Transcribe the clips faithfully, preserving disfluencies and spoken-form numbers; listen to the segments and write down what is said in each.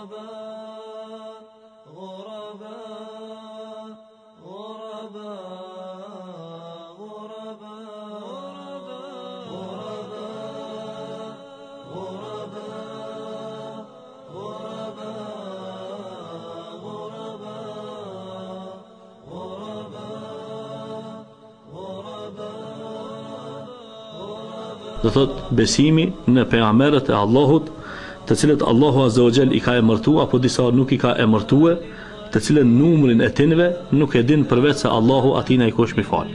Do thot besimi në pejgamberët e Allahut, të cilët Allahu Azza wa Jall i ka emërtuar apo disa nuk i ka emërtuar, të cilën numrin e tinëve nuk e din përveç se Allahu atij na i kush mi fal.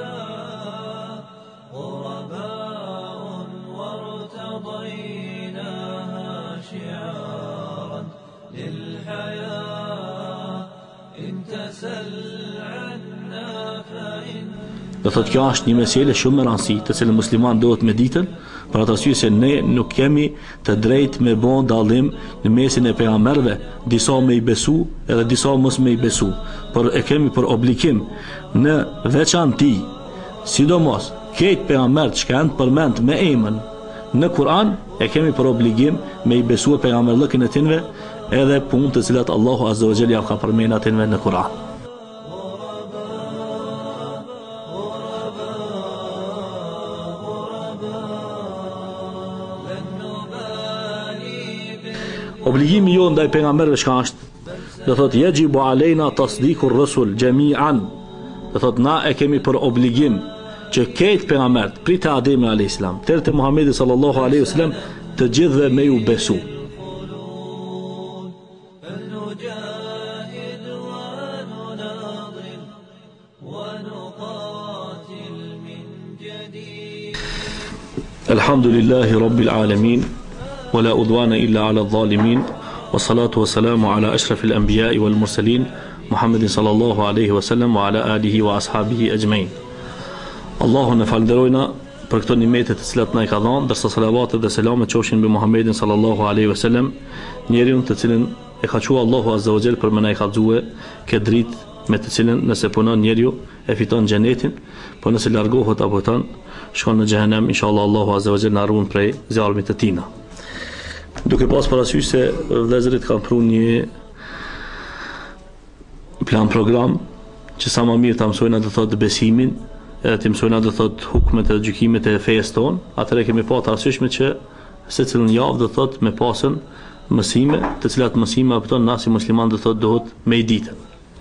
Do thot kjo është një meselë shumë e rëndësishme të cilën musliman duhet me ditën, për atë arsye se ne nuk kemi të drejtë me bën dallim në mesin e pejgamberëve, disa me i besu edhe disa mos me i besu, por e kemi për obligim në veçanti, sidomos këtë pejgamberët që kanë përmend me emën në Kur'an, e kemi për obligim me i besu pejgamberllëkin e tinve edhe punë të cilat Allahu Azza wa Jalla ja ka përmendur atinve në Kur'an. Obligimi jo ndaj pejgamberëve çka është? Do thot yajibu alejna tasdiqur rasul jami'an. Do thot na e kemi për obligim që këtë pejgamberët prit e Ademi alayhis salam deri te Muhamedi sallallahu alaihi wasallam të gjithëve me ju besu. Alhamdulillahi rabbil alamin. ولا عدوان إلا على الظالمين والصلاة والسلام على أشرف الأنبياء والمرسلين محمد صلى الله عليه وسلم وعلى آله وأصحابه أجمعين. Allahu në falënderojna për këto nimetet të cilat na i ka dhënë, ndërsa salavatet dhe selamet qofshin mbi Muhammedin sallallahu alaihi wasallam, njeriu të cilin e ka thënë Allahu Azza wa Jall për më na i ka dhënë këtë dritë me të cilën nëse punon njeriu e fiton xhenetin, po nëse largohet apo ton shkon në xhenem, inshallah Allahu Azza wa Jall na ruan prej zjarmit të tina. Duke pas parasysh se vëllezërit kanë pru një plan program që sa më mirë ta mësojnë të thotë besimin, edhe të mësojnë të thotë hukmet e gjykimet e fesë tonë, atëherë kemi pa të arsyeshme që secilën javë do thotë me pasën mësime, të cilat mësime apo tonë na si musliman do thotë dohet me i ditën.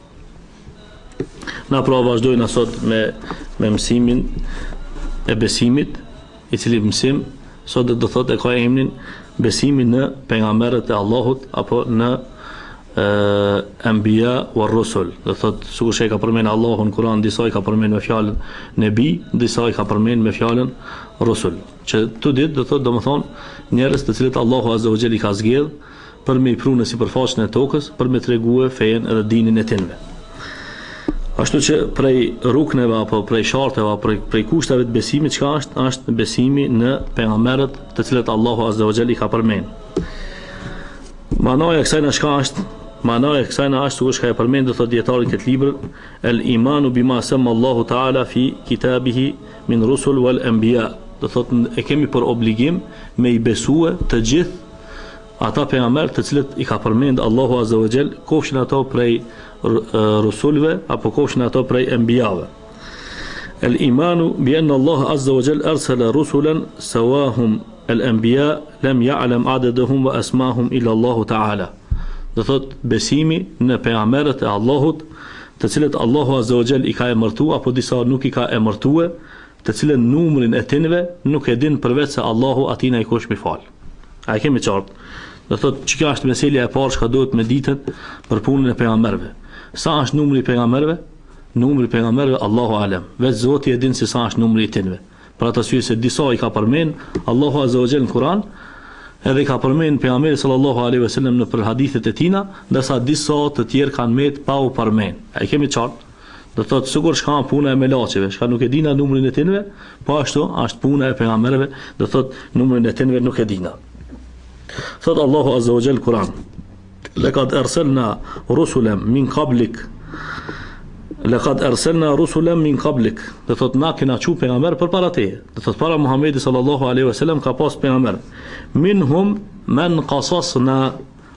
Na pra vazhdojnë sot me me mësimin e besimit, i cili mësim sot do thotë e ka emrin besimi në pejgamberët e Allahut apo në anbiya wa rusul. Do thot sikur që ka përmend Allahu në Kur'an, disa i ka përmend me fjalën nebi, disa i ka përmend me fjalën rusul. Që të ditë do thot domethën njerëz të cilët Allahu Azza wa Jalla i ka zgjedh për me i pru në sipërfaqen e tokës, për me tregue fejen edhe dinin e tinve. Ashtu që prej rukneve apo prej sharteve apo prej, prej kushtave të besimit çka është, është besimi në pejgamberët të cilët Allahu Azza wa Jalla i ka përmend. Manoja e kësaj na çka është? Manoja e kësaj na është sikur ka përmendur thotë dietari këtë libër, el imanu bima sama Allahu taala fi kitabihi min rusul wal anbiya. Do thotë e kemi për obligim me i besue të gjithë ata pejgamberët të cilët i ka përmend Allahu Azza wa Jall, kofshin ato prej rusulve apo kofshin ato prej enbijave. El imanu bi anna Allah Azza wa Jall arsala rusulan sawahum al anbiya lam ya'lam adadahum wa asmahum illa Allah ta'ala. Do thot besimi në pejgamberët e Allahut, të cilët Allahu Azza wa Jall i ka emërtuar apo disa nuk i ka emërtuar, të cilën numrin e tinëve nuk e din përveç se Allahu atij na i kush mi fal. A e kemi qartë? Do thot çka është meselja e parë që duhet me ditën për punën e pejgamberëve. Sa është numri i pejgamberëve? Numri i pejgamberëve Allahu alem. Vetë Zoti e din se sa është numri i tinëve. Për atë arsye se disa i ka përmend Allahu Azza wa Jall në Kur'an, edhe i ka përmend pejgamberi sallallahu alaihi wasallam në për hadithet e tina, ndërsa disa të tjerë kanë met pa u përmend. A e kemi qartë? Do thot sigur shka puna e melaçeve, shka nuk e dina numrin e tinëve, po ashtu është puna e pejgamberëve, do thot numrin e tinëve nuk e dina. Thot Allahu Azza wa Jall Kur'an, laqad arsalna rusulan min qablik laqad arsalna rusulan min qablik. Do thot na kena çu pejgamber përpara teje. Do thot para Muhamedit sallallahu alaihi wasallam ka pas pejgamber. Minhum man qasasna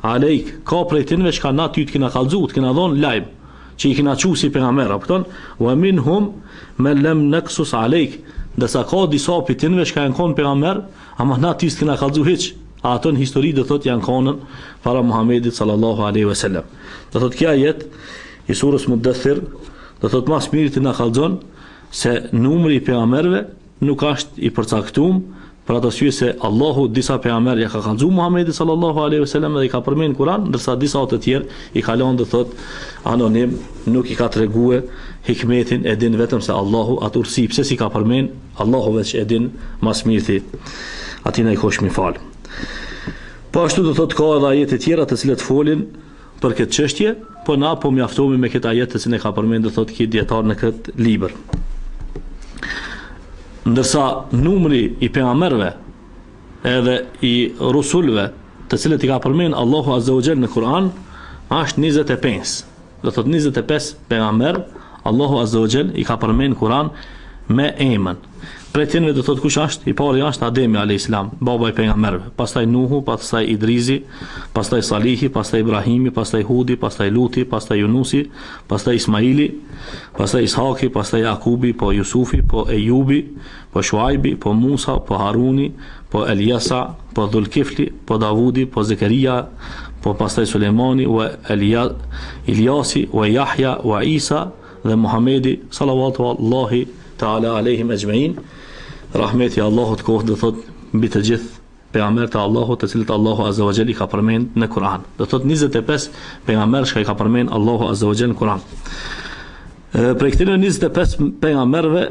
alejk, ka prej tinve që ka na ty të kina kallzu, të kina dhon lajm, që i kina çu si pejgamber, kupton? Wa minhum man lam naqsus alejk, ndërsa ka disa prej tinve që kanë qenë pejgamber, ama na ty të kina kallzu hiç. Ato në histori do thot janë konën para Muhamedit sallallahu alaihi wasallam. Do thot kjo ajet i surës Mudaththir do thot më së miri të na kallzon se numri i pejgamberëve nuk është i përcaktuar, për atë arsye se Allahu disa pejgamber ja ka kallzu Muhamedit sallallahu alaihi wasallam dhe i ka përmend në Kur'an, ndërsa disa të tjerë i ka lënë do thot anonim, nuk i ka treguar hikmetin, e din vetëm se Allahu atë ursi pse si ka përmend, Allahu veç e din më së miri. Aty na i kosh mi fal. Po ashtu do thot ka edhe ajete tjera të cilat folin për këtë çështje, po na po mjaftohemi me këtë ajet që ne ka përmendur do thot ki dietar në këtë libër. Ndërsa numri i pejgamberëve edhe i rusulve të cilët i ka përmend Allahu Azza wa Jall në Kur'an është njëzet e pesë. Do thot njëzet e pesë pejgamber Allahu Azza wa Jall i ka përmend në Kur'an me emën. Prej tyre do thot kush është? I pari është Ademi alayhis salam, baba i pejgamberëve, pastaj Nuhu, pastaj Idrisi, pastaj Salihi, pastaj Ibrahimi, pastaj Hudi, pastaj Luti, pastaj Yunusi, pastaj Ismaili, pastaj Ishaki, pastaj Jakubi, po Yusufi, po Ejubi, po Shuaibi, po Musa, po Haruni, po Eliasa, po Dhulkifli, po Davudi, po Zekaria, po pastaj Sulejmani, wa Elia, Ilyasi, wa Yahya, wa Isa dhe Muhamedi sallallahu Allahi taala alehim ejma'in. Rahmeti Allahut kohë do thot mbi të gjithë pejgamberët e Allahut të cilët Allahu Azza wa Jalla i ka përmend në Kur'an. Do thot njëzet e pesë pejgamberë që i ka përmend Allahu Azza wa Jalla në Kur'an. Për këtyre njëzet e pesë pejgamberëve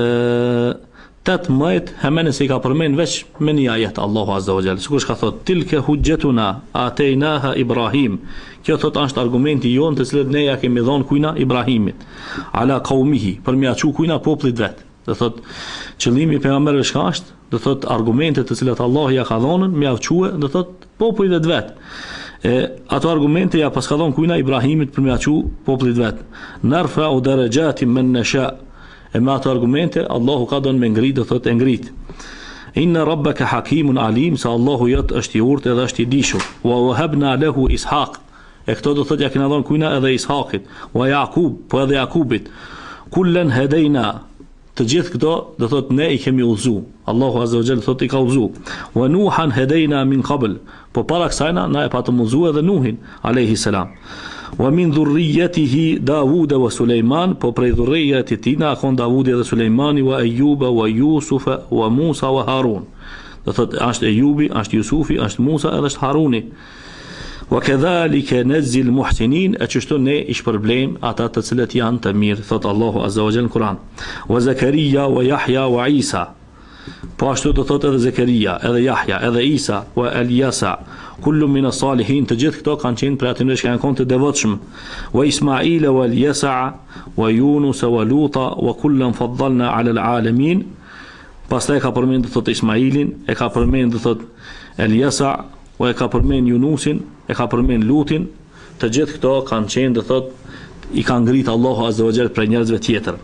tetëmbëdhjetë hemene se i ka përmend veç me një ajet Allahu Azza wa Jalla. Sikur ka thot tilka hujjatuna ataynaha Ibrahim. Kjo thot është argumenti jon të cilët ne ja kemi dhënë kujna Ibrahimit ala qaumihi, për mja çu kujna popullit vet. Do thot qëllimi i pejgamberëve çka është? Do thot argumentet të cilat Allah ja ka dhënë me avçue, do thot popullit vet. E ato argumente ja pas ka dhënë kujna Ibrahimit për me avçu popullit vet. Narfa u darajatin man nasha. E me ato argumente Allahu ka dhënë me ngrit, do thot e ngrit. Inna rabbaka hakimun alim, sa Allahu jot është i urtë edhe është i dishur. Wa wahabna lahu Ishaq. E këto do thot ja kena dhënë kujna edhe Ishaqit, wa Yaqub, po edhe Jakubit. Kullan hadaina. Të gjithë këto do thot ne i kemi udhëzu. Allahu Azza wa Jalla thot i ka udhëzu. Wa Nuhan hadaina min qabl. Po para kësajna na e patëm udhëzu edhe Nuhin alayhi salam. Wa min dhurriyyatihi Dawud wa Sulejman, po prej dhurriyyati tina kon Davudi dhe Sulejmani, wa Ayyuba wa Yusufa wa Musa wa Harun. Do thot është Ejubi, është Jusufi, është Musa edhe është Haruni. Wa kadhalika najzi al-muhsinin, atështu ne i shpërblejm ata të cilët janë të mirë, thot Allahu Azza wa Jalla në Kur'an. Wa Zakaria wa Yahya wa Isa. Po ashtu do thot edhe Zakaria, edhe Yahya, edhe Isa, wa Eliasa, kullu min as-salihin, të gjithë këto kanë qenë për atyre që kanë qenë të devotshëm. Wa Ismaila wa Yasa wa Yunus wa Luta wa kullan faddalna 'ala al-alamin. Pastaj ka përmendur thot Ismailin, e ka përmendur thot Eliasa, o e ka përmend Yunusin, e ka përmend Lutin, të gjithë këto kanë qenë do thot i ka ngrit Allahu Azza wa Jalla për njerëzve tjetër.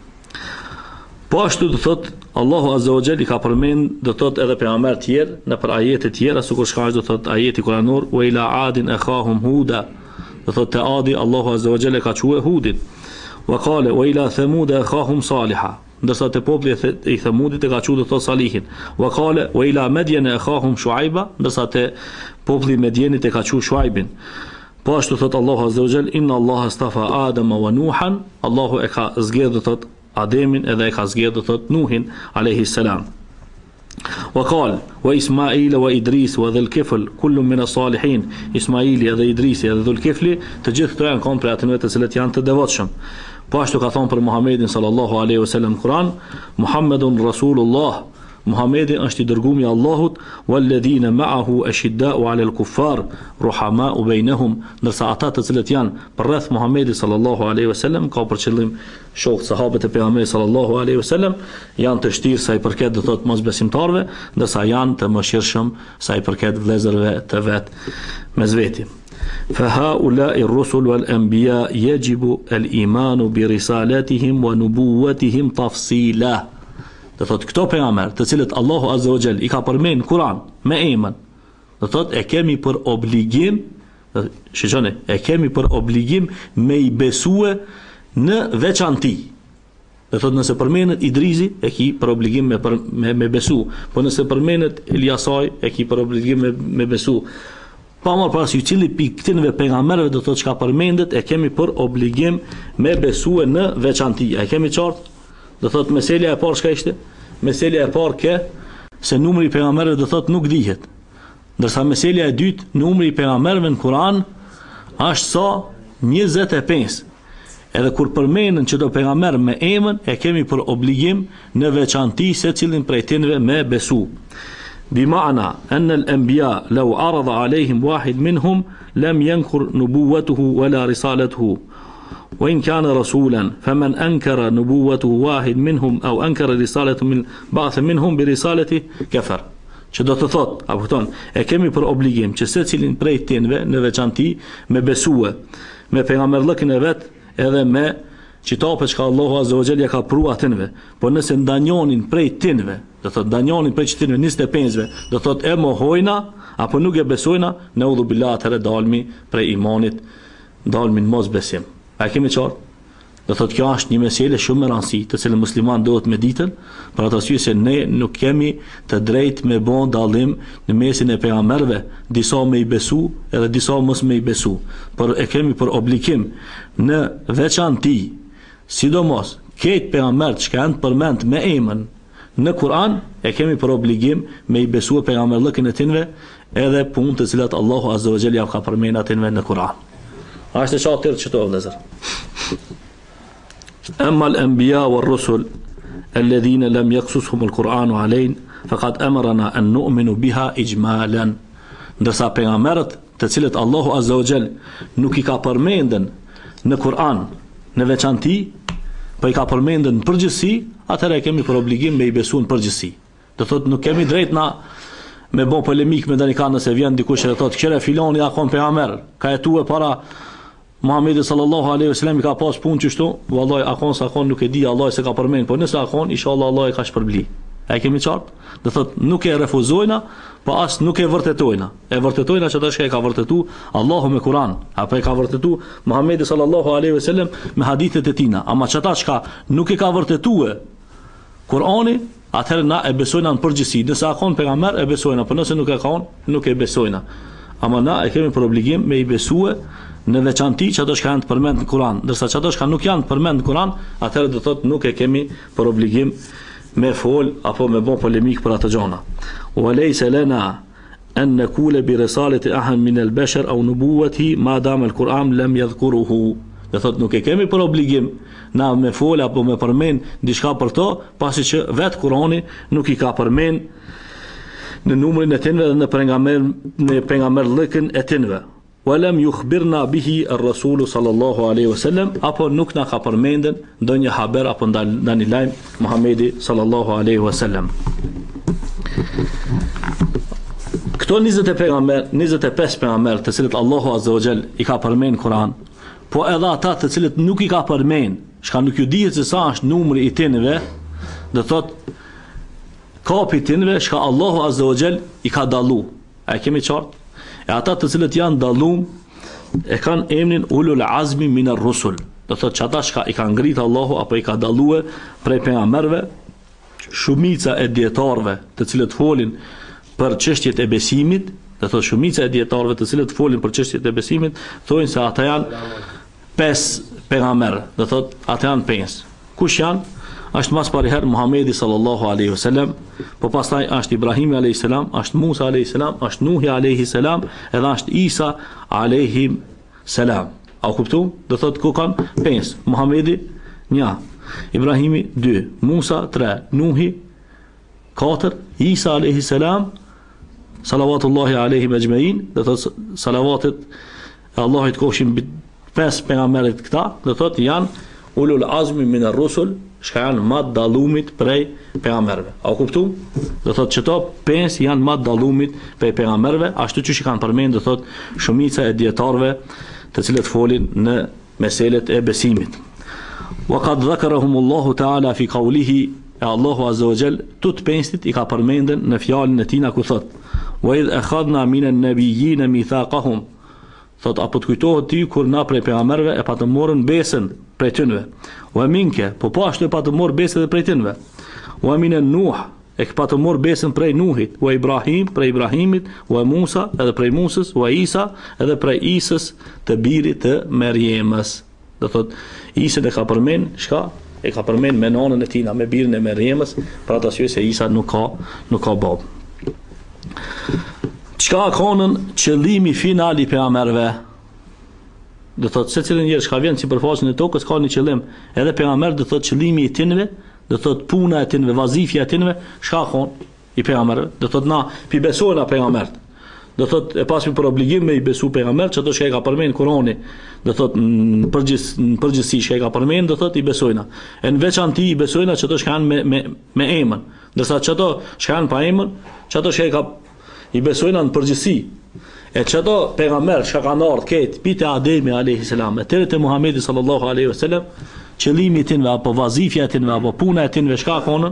Po ashtu do thot Allahu Azza wa Jalla i ka përmend do thot edhe pejgamber të tjerë në për ajete të tjera, sikur shka do thot ajeti kuranor, wa ila adin akhahum huda. Do thot te Adi Allahu Azza wa Jalla ka thue Hudin. Wa qala wa ila thamud akhahum salihah. Ndërsa te populli i Thamudit e ka thue do thot Salihin. Wa qala wa ila Madyan akhahum Shuaiba, ndërsa te populli i Medjenit e ka thue Shuaibin. Po ashtu thot Allahu Azza wa Jalla inna Allaha astafa Adama wa Nuhan, Allahu e ka zgjedhur thot Ademin edhe e ka zgjedhur thot Nuhin alayhi salam. Wa qal wa Ismail wa Idris wa dhul kifl kullu min as-salihin. Ismaili edhe Idrisi edhe dhul kifli, të gjithë këto janë kanë për atë të cilët janë të devotshëm. Po ashtu ka thonë për Muhammedin sallallahu alaihi wasallam Kur'an, Muhammedun Rasulullah, Muhammedi është i dërgumi i Allahut, walladhina ma'ahu ashidda'u 'ala al-kuffar ruhama'u bainahum, ndërsa ata të cilët janë përreth Muhammedit sallallahu alaihi wasallam ka për qëllim shok sahabët e pejgamberit sallallahu alaihi wasallam, janë të shtirë sa i përket do thotë mosbesimtarëve, ndërsa janë të mëshirshëm sa i përket vëllezërve të vet mes veti. فهؤلاء الرسل والأنبياء يجب الإيمان برسالاتهم ونبوتهم تفصيلا. Do thot këto pejgamber, të cilët Allahu Azza wa Jall i ka përmend Kur'an me emën, do thot e kemi për obligim Shikoni, e kemi për obligim me i besue në veçanti. Dhe thot nëse përmenet Idrizi e ki për obligim me, për, me, me besu, po nëse përmenet Eliasaj e ki për obligim me, me besu. Pa marrë parasysh cili piktinve pejgamberëve do thot çka përmendet e kemi për obligim me besue në veçanti. E kemi qartë? Do thot meselja e parë çka ishte? Meselja e parë ke se numri i pejgamberëve do thot nuk dihet. Ndërsa meselja e dytë, numri i pejgamberëve në Kur'an është sa njëzet e pesë. Edhe kur përmenden që do pejgamber me emën e kemi për obligim në veçanti se cilin prej tinve me besu. Bima'na anna al-anbiya law arada alayhim wahid minhum lam yankur nubuwwatuhu wala risalatuhu wa in kana rasulan faman ankara nubuwwatuhu wahid minhum aw ankara risalatu min ba'th minhum bi risalatihi kafar. Që do të thot, apo thon, e kemi për obligim që secilin prej tinve në veçanti me besue me pejgamberllëkin e vet edhe me qitapet që Allahu Azza wa Jalla ka pru atinve. Po nëse ndanjonin prej tinve, do thot ndanjonin prej qëtinve njëzet e pesëve, do thot e mohojna apo nuk e besojna, ne udhu billah atëherë dalmi prej imanit, dalmi në mos besim. A kemi qartë? Do thot kjo është një mesele shumë e rëndësishme, të cilën musliman duhet me ditën, për atë arsye se ne nuk kemi të drejtë me bën dallim në mesin e pejgamberëve, disa me i besu edhe disa mos me i besu. Por e kemi për obligim në veçanti, sidomos këtë pejgamberët që janë përmend me emën në Kur'an, e kemi për obligim me i besu pejgamberllëkin e tinve edhe punë të cilat Allahu Azza wa Jalla ka përmendur atinve në Kur'an. A është e çfarë çto vëllezër? أما الأنبياء والرسل الذين لم يقصصهم القرآن علينا فقد أمرنا أن نؤمن بها إجمالا. Ndërsa pejgamberët të cilët Allahu Azza wa Jall nuk i ka përmendën në Kur'an në veçanti, po i ka përmendën në përgjithësi, atëherë kemi për obligim me i besu në përgjithësi. Do thotë nuk kemi drejt na me bon polemik me danikan nëse vjen dikush e thotë këshire filoni akon pejgamber, ka jetuar para Muhamedi sallallahu alaihi wasallam i ka pas punë çështu, vallahi akon sa akon nuk e di Allah se ka përmend, po nëse akon inshallah Allah e ka shpërbli. A kemi qartë? Do thot nuk e refuzojna, po as nuk e vërtetojna. E vërtetojna që tash e ka vërtetu Allahu me Kur'an, apo e ka vërtetu Muhamedi sallallahu alaihi wasallam me hadithet e tina. Ama çata çka nuk e ka vërtetue Kur'ani, atëherë na e besojna në përgjithësi. Nëse akon pejgamber e besojna, po nëse nuk e ka, nuk e besojna. Ama na e kemi për obligim me i besue në veçanti që ato që janë të përmend në Kur'an, ndërsa që ato që nuk janë të përmend në Kur'an, atëherë do thotë nuk e kemi për obligim me fol apo me bon polemik për ato gjëra. Wa laysa lana an nakula bi risalati ahad min al-bashar aw nubuwwati ma dama al-Qur'an lam yadhkuruhu. Do thotë nuk e kemi për obligim na me fol apo me përmend diçka për to, pasi që vet Kur'ani nuk i ka përmend në numrin e tinve dhe në pejgamber në pejgamberllëkën e tinve. Walam yukhbirna bihi ar-rasul sallallahu alaihi wasallam, apo nuk na ka përmendën ndonjë haber apo ndonjë lajm Muhamedi sallallahu alaihi wasallam. Këto njëzet e pejgamber, njëzet e pesë pejgamber të cilët Allahu Azza wa Jall i ka përmend Kur'an, po edhe ata të cilët nuk i ka përmend, çka nuk ju dihet se sa është numri i tinëve, do thotë kapi tinëve çka Allahu Azza wa Jall i ka dallu. A kemi qartë? E ata të cilët janë dallum e kanë emrin ulul azmi min ar-rusul. Do thotë që ata që i ka ngrit Allahu apo i ka dallue prej pejgamberëve, shumica e dietarëve të cilët folin për çështjet e besimit, do thotë shumica e dietarëve të cilët folin për çështjet e besimit, thonë se ata janë pesë pejgamberë, do thotë ata janë pesë. Kush janë? Është mas pari herë Muhamedi sallallahu alaihi wasallam, po pastaj është Ibrahimi alayhi salam, është Musa alayhi salam, është Nuhi alayhi salam, edhe është Isa alayhi salam. A kuptu? Do thot ku kanë pesë. Muhamedi një, Ibrahimi dy, Musa tre, Nuhi katër, Isa alayhi salam, salavatullahi alayhi ajma'in, do thot salavatet e Allahit kofshin pesë pejgamberët këta, do thot janë ulul azmi min ar-rusul, shka janë matë dalumit prej pejgamberëve. A kuptu? Do thotë që to pesë janë matë dalumit prej pejgamberëve, ashtu që që kanë përmend, do thotë shumica e dietarëve të cilët folin në meselet e besimit. Wa qad dhakarahumullahu ta'ala fi qawlihi, e Allahu Azza wa Jall tut pesët i ka përmendën në fjalën e tina ku thotë: "Wa idh akhadna minan nabiyyina mithaqahum", thot apo të kujtohet ty kur na prej pejgamberëve e patëm morën besën prej tyre. Wa minke, po po ashtu e patëm morë besën edhe prej tyre. Wa minan Nuh, e ka patëm morë besën prej Nuhit, wa Ibrahim prej Ibrahimit, wa Musa edhe prej Musës, wa Isa edhe prej Isës të birit të Merjemës. Do thot Isën e ka përmend çka? E ka përmend me nanën e tina, me birin e Merjemës, për atë arsye se Isa nuk ka nuk ka bab. Çka ka qenë qëllimi final i pejgamberëve? Do thot se cilën njerëz ka vjen sipërfaqen e tokës ka një qëllim. Edhe pejgamberi do thot qëllimi i tyre, do thot puna e tyre, vazifja e tyre, çka ka qenë i pejgamberëve? Do thot na pi besojnë pejgambert. Do thot e pasmi për obligim me i besu pejgambert, çdo që e ka përmend Kurani, do thot në përgjith në përgjithësi që e ka përmend, do thot i besojna. E në veçanti i besojna çdo që kanë me me me emën, ndërsa çdo që kanë pa emën, çdo që e ka i besojna në përgjithësi. E çdo pejgamber që kanë ardhur këtë pite Ademi alayhis salam, te te Muhamedi sallallahu alaihi wasallam, qëllimi i tyre apo vazifja e tyre apo puna e tyre çka kanë?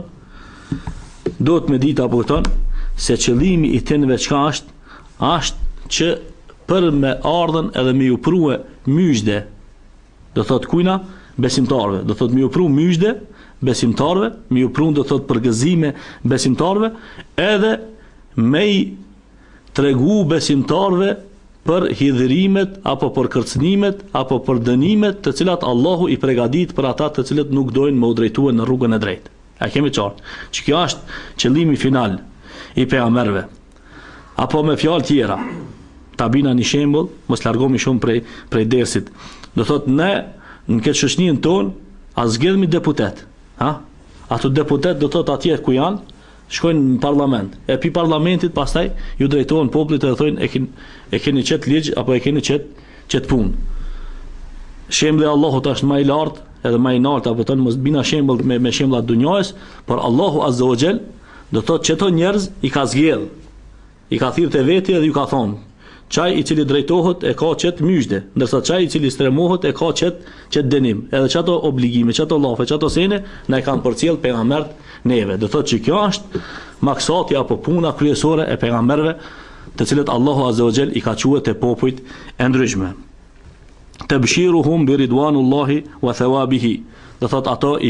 Do të më ditë apo ton se qëllimi i tyre çka është? Ashtë që për me ardhen edhe me ju prue myshde, do thot kujna besimtarve, do thot me ju pru myshde besimtarve, me ju pru do thot përgëzime besimtarve, edhe me i tregu besimtarve për hidhërimet apo për kërcënimet apo për dënimet të cilat Allahu i përgatit për ata të cilët nuk dojnë me u drejtue në rrugën e drejtë. A kemi qartë që kjo është qëllimi final i pejgamberëve. Apo me fjalë tjera, ta bina një shembull, mos largohemi shumë prej prej dersit. Do thot ne në këtë shoqërinë tonë a zgjedhmi deputet, ha? Ato deputet do thot atje ku janë, shkojnë në parlament. E pi parlamentit pastaj ju drejtohen popullit dhe thonë e keni e keni çet ligj apo e keni çet çet punë. Shembulli i Allahut është më i lartë, edhe më i lartë, apo tonë mos bina shembull me me shembulla të dunjës, por Allahu Azza wa Jall do thot çeto njerëz i ka zgjedh. I ka thirrë te veti dhe ju ka thonë, çaj i cili drejtohet e ka çet myshde, ndërsa çaj i cili stremohet e ka çet çet dënim. Edhe çato obligime, çato llafe, çato sene na e kanë përcjell pejgambert neve. Do thotë që kjo është maksati apo puna kryesore e pejgamberëve, të cilët Allahu Azza wa Jall i ka thënë te popujt e ndryshme. Tabshiruhum bi ridwanullahi wa thawabihi. Do thotë ato i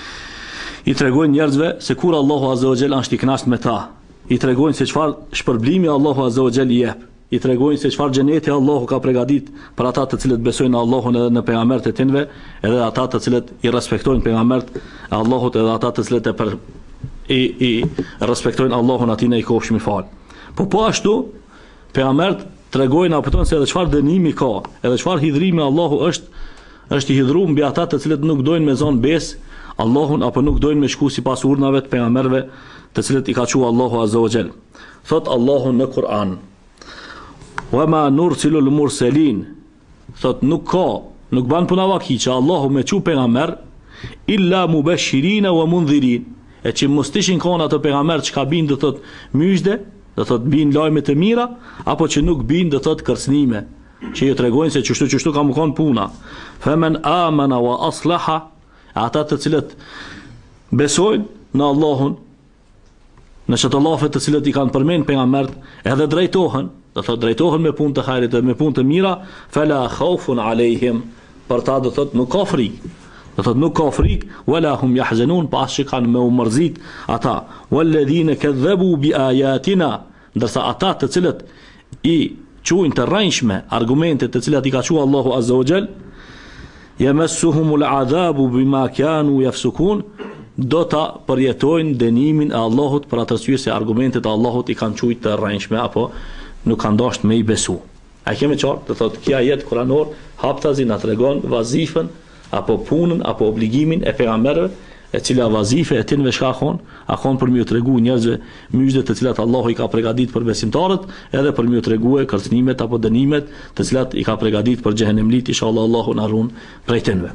i tregojnë njerëzve se kur Allahu Azza wa Jall është i kënaqur me ta. I tregojnë se çfarë shpërblimi Allahu Azza wa Jall i jep. I tregojnë se çfarë xheneti Allahu ka përgatitur për ata të cilët besojnë në Allahun edhe në pejgamberët e tij, edhe ata të cilët i respektojnë pejgamberët e Allahut, edhe ata të cilët e për, i i respektojnë Allahun atin e i kohshëm i fal. Po po ashtu pejgamberët tregojnë apo thonë se edhe çfarë dënimi ka, edhe çfarë hidhrimi Allahu është është i hidhruar mbi ata të cilët nuk dojnë me zon besë Allahun apo nuk dojnë me shku sipas urnave të pejgamberëve të cilët i ka thënë Allahu Azza wa Jall. Thot Allahu në Kur'an: "Wa ma nursilul mursalin." Thot nuk ka, nuk ban puna vaki që Allahu me çu pejgamber illa mubashirin wa mundhirin. E që mos tishin kanë ato pejgamber që ka bin do thot myshde, do thot bin lajme të mira, apo që nuk bin do thot kërcënime, që ju tregojnë se çështu çështu ka më kon puna. Faman amana wa aslaha, ata të cilët besojnë në Allahun, në çdo llafe të cilët i kanë përmend pejgambert, edhe drejtohen, do thotë drejtohen me punë të hajrit dhe me punë të mira, fala khaufun alehim, për ta do thotë nuk ka frikë. Do thotë nuk ka frikë, wala hum yahzanun, pas që kanë me u mërzit ata. Walladhina kadhabu bi ayatina, ndërsa ata të cilët i quajnë të rrënjshme argumentet të cilat i ka thënë Allahu Azza wa Jall, yamassuhumul adhabu bima kanu yafsukun, do ta përjetojnë dënimin e Allahut për atë arsye se argumentet e Allahut i kanë thujt të rrënjshme apo nuk kanë dashur me i besu. A kemi qartë, do thotë kjo ajet kuranor haptazi na tregon vazifën apo punën apo obligimin e pejgamberëve, e cila vazife e tyre çka kanë, a kanë për më u tregu njerëzve myshdet të cilat Allahu i ka përgatitur për besimtarët, edhe për më u treguar kërcënimet apo dënimet të cilat i ka përgatitur për xhehenemlit, inshallah Allahu na ruan prej tyre.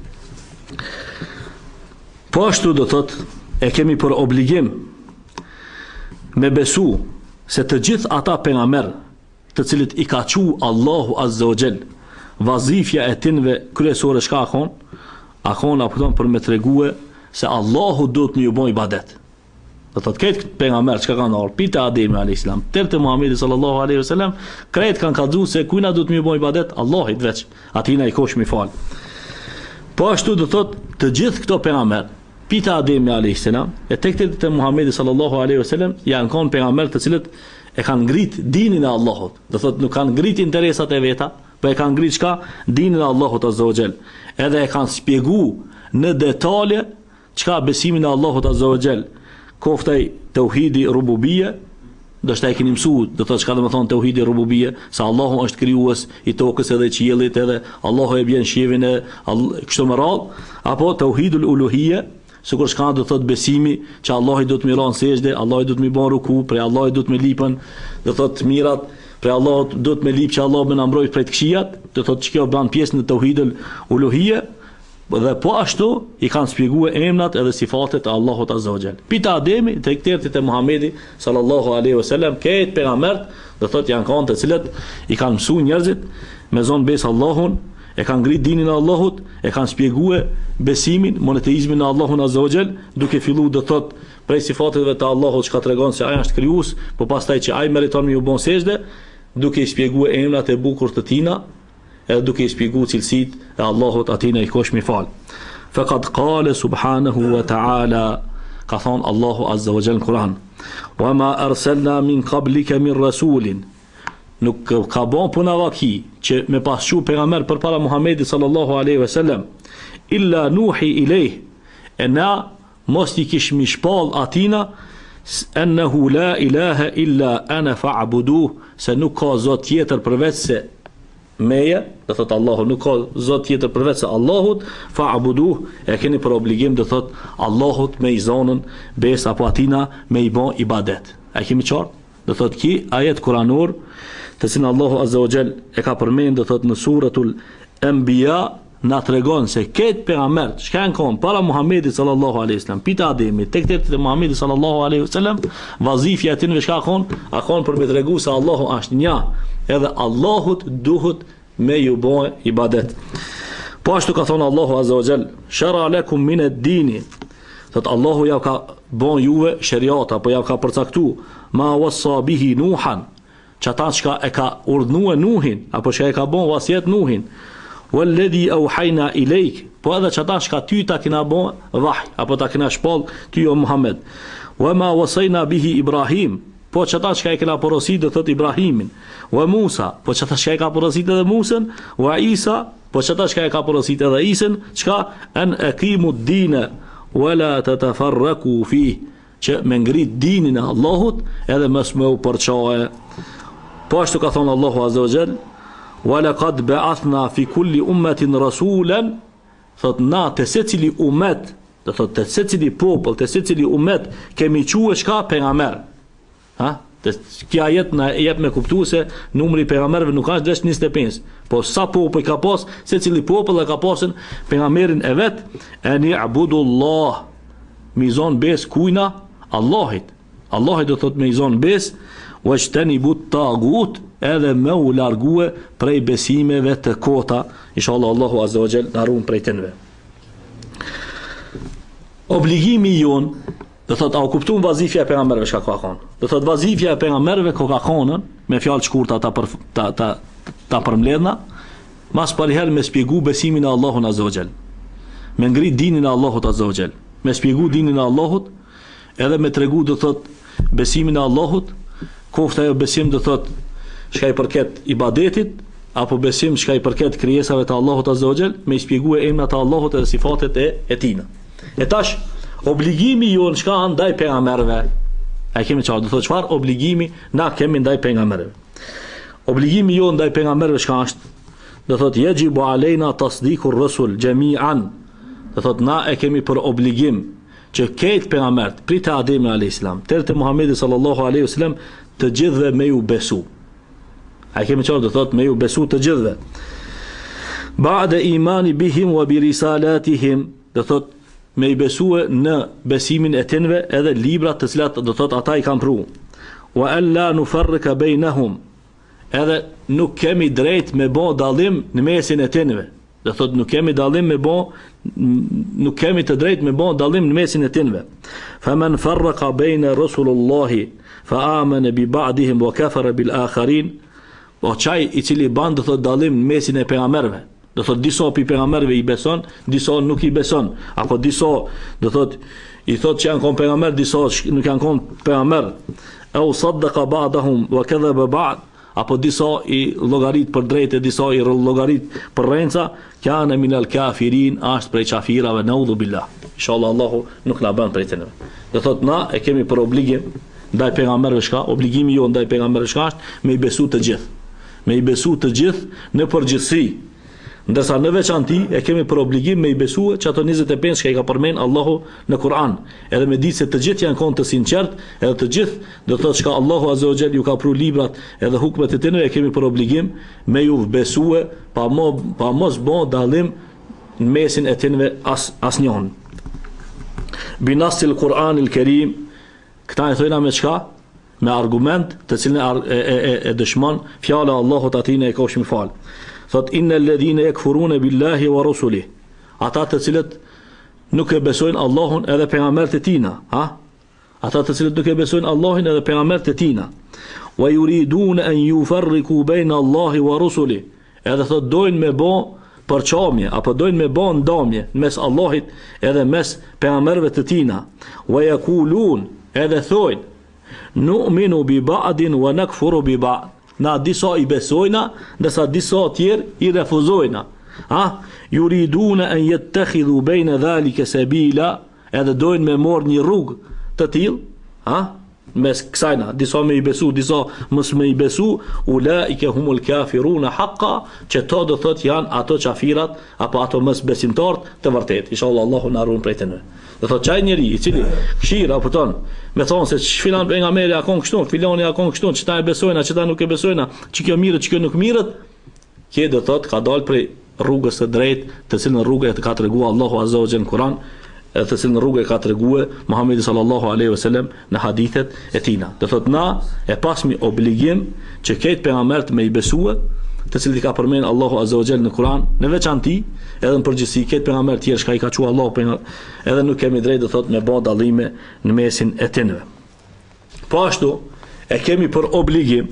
Po ashtu do thot e kemi për obligim me besu se të gjithë ata pejgamber të cilët i ka thënë Allahu Azza wa Jall vazifja e tyre kryesore çka kanë, a kanë apo thon për me tregue se Allahu do të më ju bëj ibadet. Do thotë këtë pejgamber çka kanë ardhur pita Ademi alayhis salam, deri te Muhamedi sallallahu alaihi wasallam, krejt kanë kallëzuar se kujna do të më bëj ibadet Allahit veç, atina i kosh mi fal. Po ashtu do thotë të gjithë këto pejgamber pita Ademi alayhis salam e tek te Muhamedi sallallahu alaihi wasallam janë kanë pejgamber të cilët e kanë ngrit dinin e Allahut. Do thotë nuk kanë ngrit interesat e veta, po e kanë ngrit çka? Dinin e Allahut azza wa jall. Edhe e kanë shpjeguar në detale çka besimin e Allahut azza wa jall. Koftaj tauhidi rububia, do të keni mësuar, do thotë çka do të thonë tauhidi rububia, se Allahu është krijues i tokës edhe qiellit, edhe Allahu e bën shijevin e kështu me radhë, apo tauhidul uluhia, sikur çka do thotë besimi që Allahu do të miron sejdë, Allahu do të më bën ruku, për Allahu do të më lipën, do thotë mirat, për Allahu do të më lip që Allahu më na mbrojë prej të këqijat, do thotë që kjo bën pjesë në tauhidul uluhia. Dhe po ashtu i kanë shpjeguar emrat edhe sifatet e Allahut azza wa jall. Pita Ademi te këtertit e Muhamedi sallallahu alaihi wasallam, këtë pejgambert do thotë janë kanë të cilët i kanë mësuar njerëzit me zon besë Allahun, e kanë ngrit dinin e Allahut, e kanë shpjeguar besimin, monoteizmin e Allahut azza wa jall, duke filluar do thotë prej sifateve të Allahut që tregon se ai është krijues, por pastaj që ai meriton me u bën sejdë, duke i shpjeguar emrat e bukur të tina, edhe duke i shpjeguar cilësitë e Allahut atina i kosh mi fal. Faqad qala subhanahu wa ta'ala, ka thon Allahu azza wa jalla në Kur'an, wa ma arsalna min qablika min rasulin, nuk ka bon puna vaki që me pasqu pejgamber përpara Muhamedit sallallahu alaihi wasallam, illa nuhi ilejh, e na mos i kishmi shpall atina ennehu la ilaha illa ana fa'buduh, se nuk ka zot tjetër përveç se meje, do thot Allahu, nuk ka zot tjetër përveç se Allahut, fa'buduh, e keni për obligim do thot Allahut me i zonën bes apo atina me i bën ibadet. A kemi qartë? Do thot ki ajet kuranor të cilin Allahu azza wa jall e ka përmend do thot në suratul Anbiya, na tregon se këtë pejgamber që kanë qenë para Muhamedit sallallahu alaihi wasallam, pita Ademit tek tek te Muhamedit sallallahu alaihi wasallam, vazifja e tyre çka kanë? A kanë për me tregu se Allahu është një, edhe Allahut duhet me ju bë ibadet. Po ashtu ka thonë Allahu azza wa jall, shara lakum min ad-din, thot Allahu ja ka bën juve shariat apo ja ka përcaktuar ma wasa bihi Nuhan, çata çka e ka urdhnuar Nuhin apo çka e ka bën vasiet Nuhin, walladhi awhayna ilayk, po edhe çata çka ty ta kena bën vahy apo ta kena shpall ty o Muhammed, wama wasayna bihi Ibrahim, po çata çka e kena porosit do thot Ibrahimin, wa Musa, po çata çka e ka porosit edhe Musën, wa Isa, po çata çka e ka porosit edhe Isën, çka an aqimu ad-din wala tatafarraku fi, që me ngrit dinin e Allahut edhe mos më u përçoje. Po ashtu ka thonë Allahu azza wa jall, wa laqad ba'athna fi kulli ummatin rasulan, thot na te secili umet, do thot te secili popull, te secili umet kemi thue çka pejgamber. Ha? Te kjo ajet na jep me kuptues se numri i pejgamberëve nuk ka as njëzet e pesë, po sa popull ka pas, secili popull e ka pasën pejgamberin e vet, ani abudullah, mizon bes kujna Allahit. Allahit do thot me izon bes, wajtanibut tagut, edhe me u largue prej besimeve të kota, inshallah Allahu azza wa jall na ruan prej tenve. Obligimi jon, do thot a u kuptuam vazifja e pejgamberëve çka ka qenë. Do thot vazifja e pejgamberëve ko ka qenë, me fjalë të shkurta ta për, ta ta ta përmbledhna, mas për herë me shpjegu besimin e Allahut azza wa jall. Me ngrit dinin e Allahut azza wa jall, me shpjegu dinin e Allahut, edhe me tregu do thot besimin e Allahut, kofta ajo besim do thot çka i përket ibadetit apo besim çka i përket krijesave të Allahut azza wa jall, me shpjegue emrat e Allahut edhe sifatet e e tina. E tash obligimi jon çka ndaj pejgamberëve, a kemi çfarë do thot çfarë obligimi na kemi ndaj pejgamberëve. Obligimi jon ndaj pejgamberëve çka është? Do thot yajibu alejna tasdiqur rusul jami'an, do thot na e kemi për obligim që këtë pejgambert prit Ademi alayhis salam deri te Muhamedi sallallahu alaihi wasallam të gjithëve me ju besu. A kemi çfarë do thot me ju besu të gjithëve. Ba'da imani bihim wa bi risalatihim, do thot me i besue në besimin e tinve edhe librat të cilat do thot ata i kanë pru. Wa alla nufarrika bainahum, edhe nuk kemi drejt me bë dallim në mesin e tinve. Dhe thot nuk kemi dallim me bon, nuk kemi të drejtë me bon dallim në mesin e tinve. Faman farraqa bayna Rasulullahi fa amana bi ba'dihim wa kafara bil akharin. O çaj i cili ban do thot dallim në mesin e pejgamberëve. Do thot disa pi pejgamberëve i beson, disa nuk i beson, apo disa do thot i thot që janë kon pejgamber, disa nuk janë kon pejgamber. Au saddaqa ba'dahum wa kadhaba ba'd, apo disa i llogarit për drejtë, disa i llogarit për rrenca, kana min al kafirin, është prej kafirave, naudhu billah. Inshallah Allahu nuk na bën prej tyre. Do thot na e kemi për obligim ndaj pejgamberëve shka, obligimi jo ndaj pejgamberëve shka është me i besu të gjithë. Me i besu të gjithë në përgjithësi. Ndërsa në veçanti e kemi për obligim me i besu që ato njëzet e pesë që i ka përmend Allahu në Kur'an. Edhe me ditë se të gjithë janë konë të sinqert, edhe të gjithë do të thotë çka Allahu Azza wa Jall ju ka pru librat edhe hukmet e tyre, e kemi për obligim me ju besue pa mo, pa mos bën dallim në mesin e tyre as asnjëon. Binasil Kur'anil Karim, këta e thojna me çka? Me argument të cilën e, e, e, e dëshmon fjala e Allahut atina e kosh më fal. Thot innal ladhina yakfuruna billahi wa rusulih. Ata të cilët nuk e besojnë Allahun edhe pejgambert e tina, ha? Ata të cilët nuk e besojnë Allahun edhe pejgambert e tina. Wa yuriduna an yufarriqu bayna Allahi wa rusulih. Edhe thot dojnë me bë përçamje apo dojnë me bë ndamje mes Allahit edhe mes pejgamberëve të tina. Wa yaqulun, edhe thojnë nu'minu bi ba'din wa nakfuru bi ba'd. Na disa i besojna, ndërsa disa tjerë i refuzojna. Ha? Yuriduna an yattakhidhu bayna dhalika sabila, edhe dojnë me marrë një rrugë të tillë, ha? Mes kësajna, disa me i besu, disa mos me i besu, ulaika humul kafiruna haqqa, që to do thot janë ato qafirat apo ato mos besimtarët të vërtet. Inshallah Allahu na ruan prej tyre. Do thot çaj njeri i cili këshira apo ton, me thonë se filan pejgamberi a kon kështu, filani a kon kështu, çta e besojna, çta nuk e besojna, ç'kjo mirët, ç'kjo nuk mirët, që do thot ka dal prej rrugës së drejtë, të cilën rrugë e ka treguar Allahu Azza wa Jalla në Kur'an, të cilën rrugë e ka treguar Muhamedi sallallahu alaihi wasallam në hadithet e tina. Do thot na e pasmi obligim që këtë pejgambert me i besue, të cilët i ka përmend Allahu Azza wa Jalla në Kur'an, në veçanti, edhe në përgjithësi këtë pejgamber tjerë që i ka thënë Allahu pejgamber, edhe nuk kemi drejt do thot me bë dallime në mesin e tyre. Po ashtu e kemi për obligim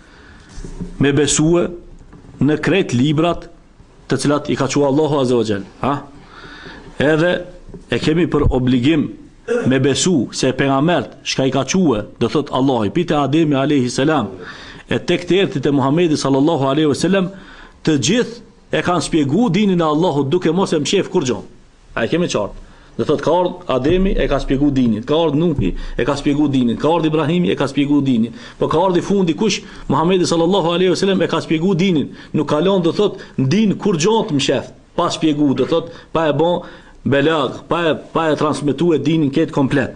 me besue në krejt librat të cilat i ka thënë Allahu Azza wa Jalla, ha? Edhe e kemi për obligim me besu se pejgambert shka i ka thënë do thot Allahu pite Ademi alayhi salam e tek të ertit e Muhamedi sallallahu alaihi wasallam, të gjithë e kanë shpjegu dinin e Allahut duke mos e mshef kur gjon. A e kemi qartë? Do thot ka ardh Ademi e ka shpjegu dinin, ka ardh Nuhi e ka shpjegu dinin, ka ardh Ibrahimi e ka shpjegu dinin. Po ka ardh i fundi kush? Muhamedi sallallahu alaihi wasallam e ka shpjegu dinin. Nuk ka lënë do thot din kur gjon të mshef, pa shpjegu, do thot pa e bën belag, pa e pa e transmetuar dinin këtë komplet.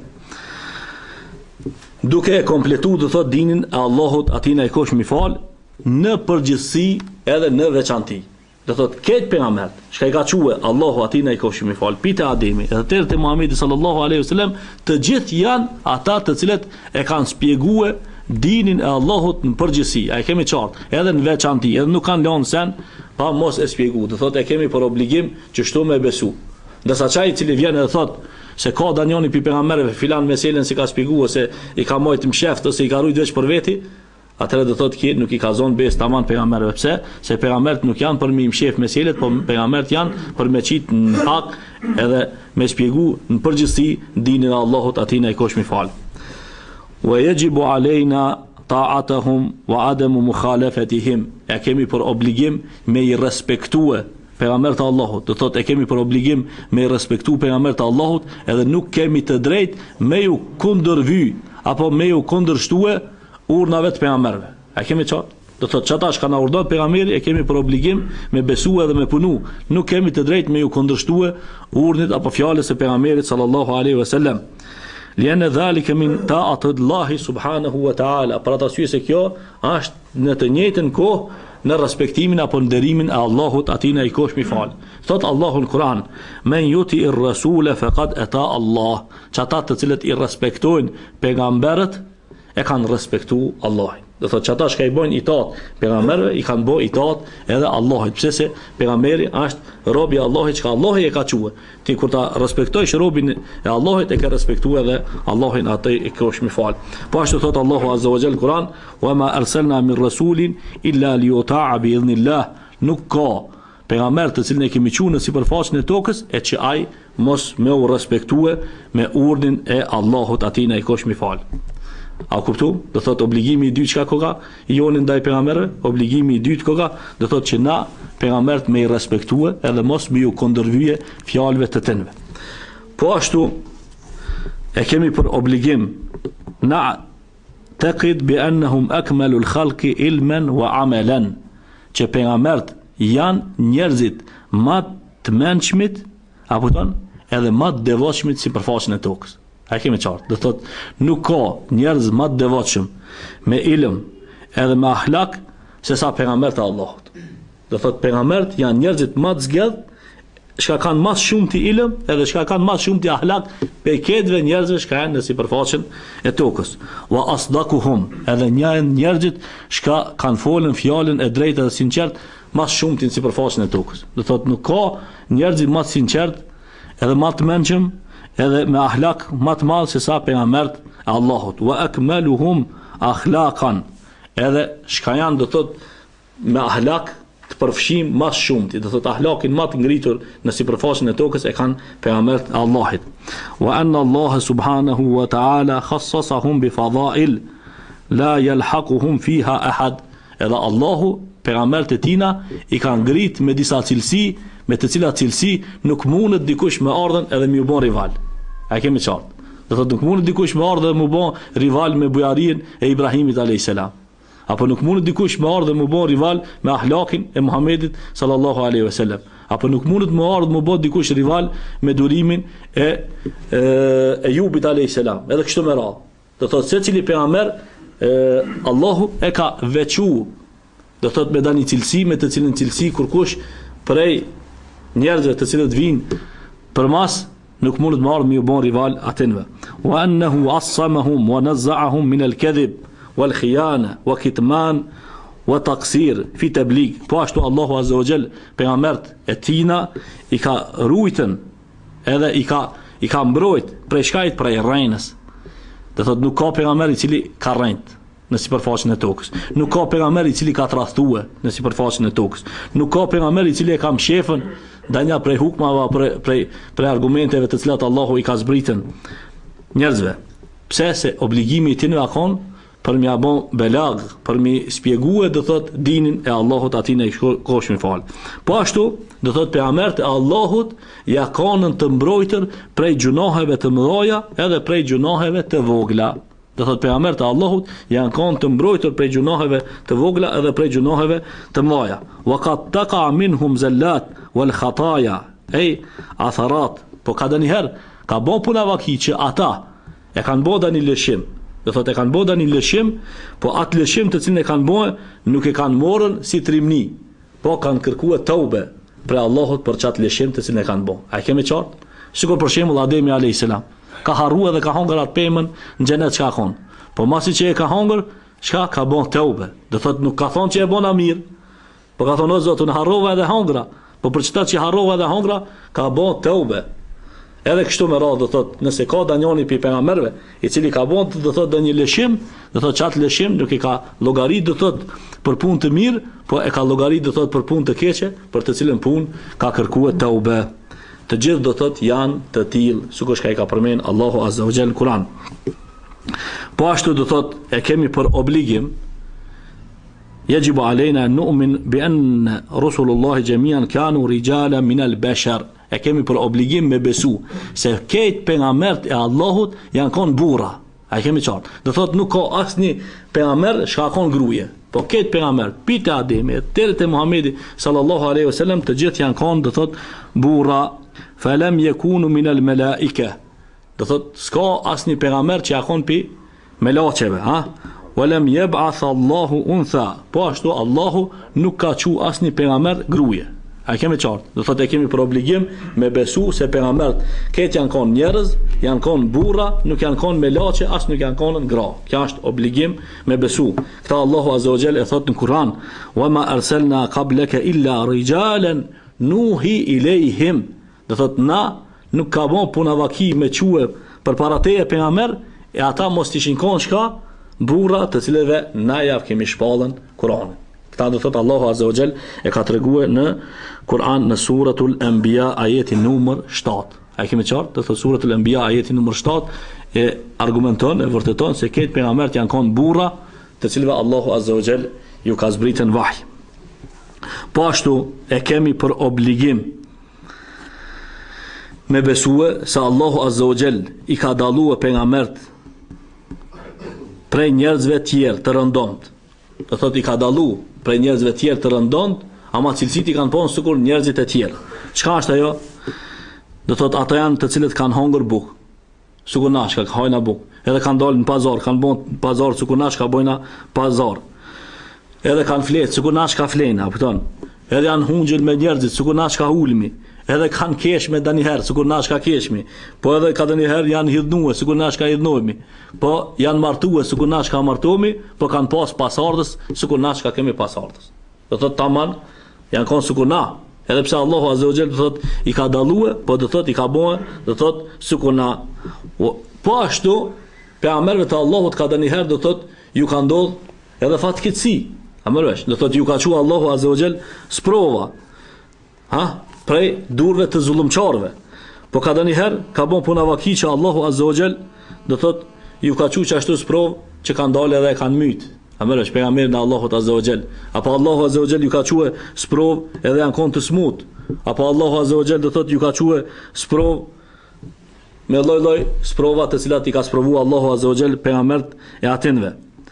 Duke e kompletu do thot dinin e Allahut atina i kosh mi fal në përgjithësi edhe në veçanti. Do thot këtë pejgamber çka i ka thue Allahu atina i kosh mi fal pite Ademi edhe tërë të Muhamedi sallallahu alaihi wasallam, të gjithë janë ata të cilët e kanë shpjeguar dinin e Allahut në përgjithësi. A e kemi qartë? Edhe në veçanti, edhe nuk kanë lënë sen pa mos e shpjeguar. Do thot e kemi për obligim që shtu me besu. Ndërsa çai i cili vjen edhe thot se ka danjoni pi pejgamberëve filan meselen si ka shpjeguar se i ka marrë msheft ose i ka rujt veç për veti, atëherë do thotë që nuk i ka zonë bes tamam pejgamberëve. Pse? Se pejgamberët nuk janë për me mshef meselet, por pejgamberët janë për me qit në hak edhe me shpjegu në përgjithësi dinin e Allahut atina i kosh mi fal. Wa yajibu alejna ta'atuhum wa adamu mukhalafatihim. Ja kemi për obligim me i respektue pejgamberët e Allahut, do thotë e kemi për obligim me i respektu pejgamberët e Allahut, edhe nuk kemi të drejtë me ju kundërvy apo me ju kundërshtue urnave të pejgamberëve. A kemi çfarë? Do thotë çata që kanë urdhëruar pejgamberi e kemi për obligim me besu edhe me punu. Nuk kemi të drejtë me ju kundërshtue urnit apo fjalës së pejgamberit sallallahu alaihi wasallam. Lian dhalika min ta'ati Allahi subhanahu wa ta'ala. Për atë arsye se kjo është në të njëjtën kohë në respektimin apo nderimin e Allahut atina i kosh mi fal. Thot Allahu në Kur'an, men yuti ir-rasula faqad ata Allah. Çata të cilët i respektojnë pejgamberët e kanë respektu Allahin. Do thotë që ata që i bojnë itat pejgamberëve i kanë bërë itat edhe Allahit. Pse se pejgamberi është robi i Allahit, që Allahu e ka thue. Ti kur ta respektojsh robin e Allahit e ke respektuar edhe Allahin, atë e ke më fal. Po ashtu thot Allahu azza wa jall Kur'an, wa ma arsalna min rasulin illa liyuta'a bi idhnillah. Nuk ka pejgamber të cilin e kemi thënë në sipërfaqen e tokës e që ai mos me u respektue me urdhin e Allahut, atij na i kosh mi fal. A kuptu? Do thot obligimi i dytë çka koka joni ndaj pejgamberëve, obligimi i dytë koka do thot që na pejgambert me i respektue edhe mos me ju kundërvyje fjalëve të tenve. Po ashtu e kemi për obligim na taqid bi annahum akmalu al-khalqi ilman wa amalan, që pejgambert janë njerëzit më të mençmit apo ton edhe më të devotshmit sipërfaqen e tokës. A kemi qartë, do thot nuk ka njerëz më të devotshëm me ilm edhe me ahlak se sa pejgambert e Allahut. Do thot pejgambert janë njerëzit më të zgjedh, që kanë më shumë të ilm edhe që kanë më shumë të ahlak pe këtyre njerëzve që janë në sipërfaqen e tokës. Wa asdaquhum, edhe janë njerëzit që kanë folën fjalën e drejtë dhe sinqert më shumë të sipërfaqen e tokës. Do thot nuk ka njerëz më të sinqert edhe më të mençëm edhe me ahlak më të madh se sa pejgambert e Allahut. Wa akmaluhum akhlaqan, edhe shka janë do thot me ahlak të përfshim më shumë, do thot ahlakin më të ngritur në sipërfaqen e tokës e kanë pejgambert e Allahit. Wa anna Allah subhanahu wa ta'ala khassasahum bi fadail la yalhaquhum fiha ahad. Edhe Allahu pejgambert e tina i ka ngrit me disa cilësi, me të cilat cilësi nuk mundet dikush me ardhen edhe me u bën rival. A kemi qartë? Do thotë nuk mundet dikush me ardhen dhe me u bën rival me bujarin e Ibrahimit alayhis salam. Apo nuk mundet dikush me ardhen dhe me u bën rival me ahlakin e Muhamedit sallallahu alaihi wasallam. Apo nuk mundet me ardhen me u bën dikush rival me durimin e Ejubit alayhis salam. Edhe kështu me radhë. Do thotë secili pejgamber Allahu e ka veçu, do thotë me dani cilësi, me të cilën cilësi kërkush prej njerëzve të cilët vinë për mas nuk mundet më ardhë me ju bon rival atinve. Wa annahu assamahum wa nazza'ahum min al-kadhib wal khiyana wa kitman wa taqsir fi tabligh. Po ashtu Allahu azza wa jall pejgambert e tina i ka rujtën edhe i ka i ka mbrojt prej shkajt prej rrejnës. Do thotë nuk ka pejgamber i cili ka rrejt në sipërfaqen e tokës. Nuk ka pejgamber i cili ka tradhtuar në sipërfaqen e tokës. Nuk ka pejgamber i cili e ka mshefën ndonjë prej hukmave, prej prej prej argumenteve të cilat Allahu i ka zbritën njerëzve. Pse se obligimi i tyre ka qenë për më bën belag, për më shpjeguar do thot dinin e Allahut atij në kosh më fal. Po ashtu do thot pejgambert e Allahut ja kanë të mbrojtur prej gjunoheve të mëdha edhe prej gjunoheve të vogla. Do thot pejgambert e Allahut janë kanë të mbrojtur prej gjunoheve të vogla edhe prej gjunoheve të mëdha. Wa qad taqa minhum zallat wal khataya, ay atharat. Po ka dani herë ka bën puna vaki që ata e kanë bërë dani lëshim. Do thot e kanë bërë dani lëshim, po atë lëshim të cilin e kanë bërë nuk e kanë morën si trimni, po kanë kërkuar tauba për Allahut për çat lëshim të cilin e kanë bërë. A kemi qartë? Sikur për shembull Ademi alayhis salam ka harruar dhe ka hongër atë pemën në xhenet çka ka thonë. Po masi që e ka hongër, çka ka bën tauba. Do thot nuk ka thonë që e bona mirë, po ka thonë o Zot, unë harrova edhe hongra. Po për çta që harrova edhe hongra, ka bën tauba. Edhe kështu me radhë do thot, nëse ka danjoni pi pejgamberëve, i cili ka bën do thot një lëshim, do thot çat lëshim nuk i ka llogarit do thot për punë të mirë, po e ka llogarit do thot për punë të keqe, për të cilën punë ka kërkuar tauba. Të gjithë do thot janë të tillë, sikur shka i ka përmend Allahu azza wa jall në Kur'an. Po ashtu do thot e kemi për obligim يجب علينا أن نؤمن بأن رسل الله جميعا كانوا رجالا من البشر. E kemi për obligim me besu se këtë pejgambert e Allahut janë kon burra. A kemi qartë? Do thot nuk ka asnjë pejgamber që ka kon gruaje. Po këtë pejgamber, pite Ademi, deri te Muhamedi sallallahu alaihi wasallam, të gjithë janë kon do thot burra. Falam yakunu min al malaika. Do thot s'ka asnjë pejgamber që ja kon pi melaqeve, ha? Walam yab'ath Allahu untha. Po ashtu Allahu nuk ka çu asnjë pejgamber gruaje. A kemi qartë. Do thotë e kemi për obligim me besu se pejgambert këtë janë konë njerëz, janë konë burra, nuk janë konë me laçe, as nuk janë konë gra. Kjo është obligim me besu. Këta Allahu Azza wa Jall e thotë në Kur'an: "Wa ma arsalna qablaka illa rijalan nuhi ilayhim." Do thotë na nuk ka bon puna vaki me quë për para teje pejgamber, e ata mos t'ishin konë shka burra të cilëve na ja kemi shpallën Kur'anin. Këta do thotë Allahu Azza wa Jall e ka treguar në Kur'an në suratul Anbiya ajeti numër shtatë. A kemi qartë? Do thotë suratul Anbiya ajeti numër shtatë e argumenton e vërteton se këtë pejgambert janë konë burra të cilëve Allahu Azza wa Jall ju ka zbritën vahy. Po ashtu e kemi për obligim me besue se Allahu Azza wa Jall i ka dalluar pejgambert prej njerëzve tjerë të rëndomt. Do thotë i ka dalluar prej njerëzve tjerë të rëndont, ama cilësit i kanë ponë sikur njerëzit e tjerë. Çka është ajo? Do thotë ata janë të cilët kanë hongër bukë, sikur nashka hajna bukë. Edhe kanë dalë në pazar, kanë bën pazar sikur nashka bojna pazar. Edhe kanë fletë sikur nashka flejna, kupton? Edhe janë hungjël me njerëzit sikur nashka ulmi. Edhe kanë keshme daniherë sikur nashka keshmi. Po edhe ka daniherë janë hidhnue sikur nashka hidhnohemi. Po janë martue sikur nashka martohemi, po kanë pas pasardhës sikur nashka kemi pasardhës. Do thotë tamam janë konë sikur na. Edhe pse Allahu Azza wa Jall do thotë i ka dalluar, po do thotë i ka bënë, do thotë sikur na. Po ashtu pejgamberët e Allahut ka daniherë do thotë ju ka ndodhur edhe fatkeqësi. A më rresh, do thotë ju ka thua Allahu Azza wa Jall sprova. Ha? Prej durve të zullumqarve. Po ka dani herë ka bon puna vaki që Allahu Azza wa Jall do thot ju ka qu që ashtu sprov që kanë dalë edhe kanë myt. A mërësh pejgamberin e Allahut Azza wa Jall. Apo Allahu Azza wa Jall ju ka qu sprov edhe janë konë të smut. Apo Allahu Azza wa Jall do thot ju ka qu sprov me lloj lloj sprova të cilat i ka sprovu Allahu Azza wa Jall pejgambert e atinve.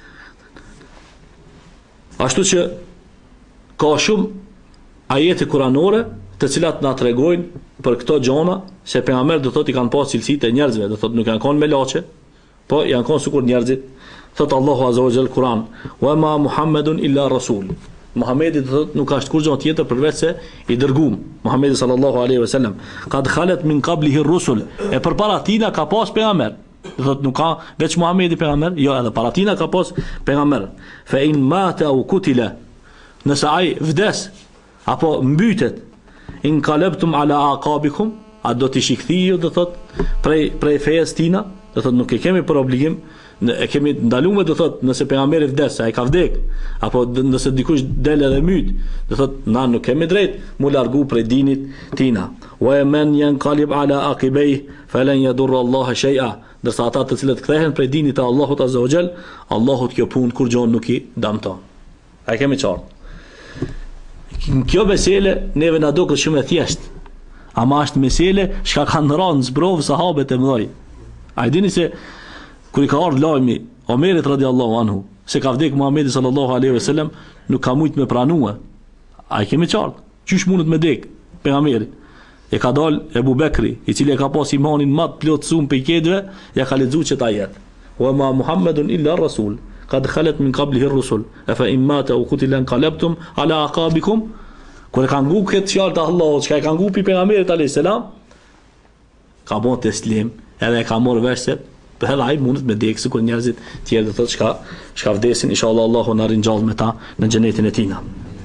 Ashtu që ka shumë ajete kuranore të cilat na tregojnë për këto gjona se pejgamberi do thotë i kanë pas cilësitë e njerëzve, do thotë nuk janë konë me laçe, po janë konë sikur njerëzit. Thot Allahu Azza wa Jall Kur'an: "Wa ma Muhammedun illa rasul." Muhamedi do thotë nuk ka as kurrë gjë tjetër përveç se i dërguam. Muhamedi sallallahu alaihi wasallam, "Qad khalat min qablihi ar-rusul." E përpara tina ka pas pejgamber. Do thotë nuk ka veç Muhamedi pejgamber, jo edhe para tina ka pas pejgamber. Fa in mata aw kutila, nëse ai vdes apo mbytet, in qalabtum ala aqabikum, a do t'i shikthiju do thot prej prej fejes tina, do thot nuk e kemi për obligim, e kemi ndaluar do thot nëse pejgamberi vdes, ai ka vdek, apo nëse dikush del edhe myt, do thot na nuk kemi drejt mu largu prej dinit tina. Wa man yanqalib ala aqibay falan yadur Allah shay'a, ndërsa ata të cilët kthehen prej dinit të Allahut Azza wa Jall, Allahut kjo punë kur gjon nuk i damton. Ai kemi qartë. Kjo mesele neve na duket shumë e thjeshtë, ama është mesele çka kanë rënë zbrov sahabët e mëdhej. A dini se kur i ka ardhur lajmi Omerit radiallahu anhu se ka vdek Muhamedi sallallahu alaihi wasallam, nuk ka mujt me pranua. Ai kemi qartë, çysh mundet me dek pejgamberi? E ka dal Ebu Bekri, i cili e ka pas imanin më të plotësuar pe kedve, ja ka lexuar çeta ajet. Wa ma Muhammedun illa rasul. Qad khalat min qablihi ar-rusul afa in mata aw qutila anqalabtum ala aqabikum. Kur e kanë ngu këtë fjalë të Allahut, çka e kanë ngu pi pejgamberit alayhis salam, ka bon teslim, edhe e ka marrë vesh se për ai mundet me dekë sikur njerëzit tjerë do thotë çka çka vdesin, inshallah Allahu na ringjall me ta në xhenetin e tina.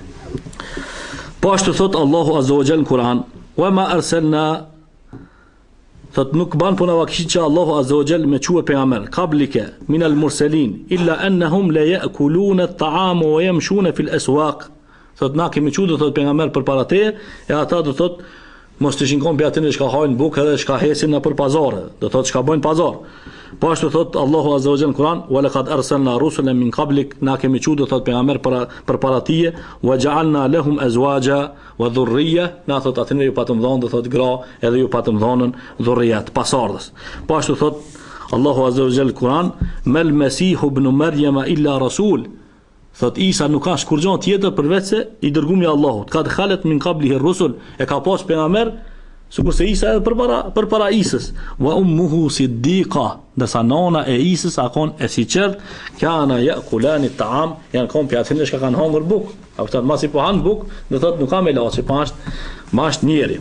Po ashtu thot Allahu Azza wa Jall në Kur'an: "Wa ma arsalna", thot nuk ban puna vaki që Allahu Azza wa Jall me quë pejgamber qablike min al-mursalin illa annahum la ya'kuluna at-ta'ama wa yamshuna fil aswaq. Thot na kemi quë do thot pejgamber përpara teje, e ata do thot mos të shinkon për atin e shka hajnë bukë edhe shka hesin në për pazare, do thot shka bojnë pazar. Po ashtu thot Allahu Azza wa Jall në Kur'an: "Wa laqad arsalna rusulan min qablik", na kemi quë do thot pejgamber për përpara tije, "wa ja'alna lahum azwaja wa dhurriyya", na thot atin ju patëm dhënë do thot gra edhe ju patëm dhënën dhurriyat pasardhës. Po ashtu thot Allahu Azza wa Jall në Kur'an: "Mal masihu ibn Maryam illa rasul", thot Isa nuk ka kur gjë tjetër përveç se i dërgumi i Allahut. Kad khalet min qablihi ar-rusul, e ka pas pejgamber Sikur se Isa edhe përpara përpara Isës. Wa ummuhu siddiqa, ndërsa nana e Isës a kon e siqert, kana yakulani ta'am, janë kon pjatin që kanë hangër buk. A kupton, masi po han buk, do thotë nuk ka me laçi, po është mash njeri.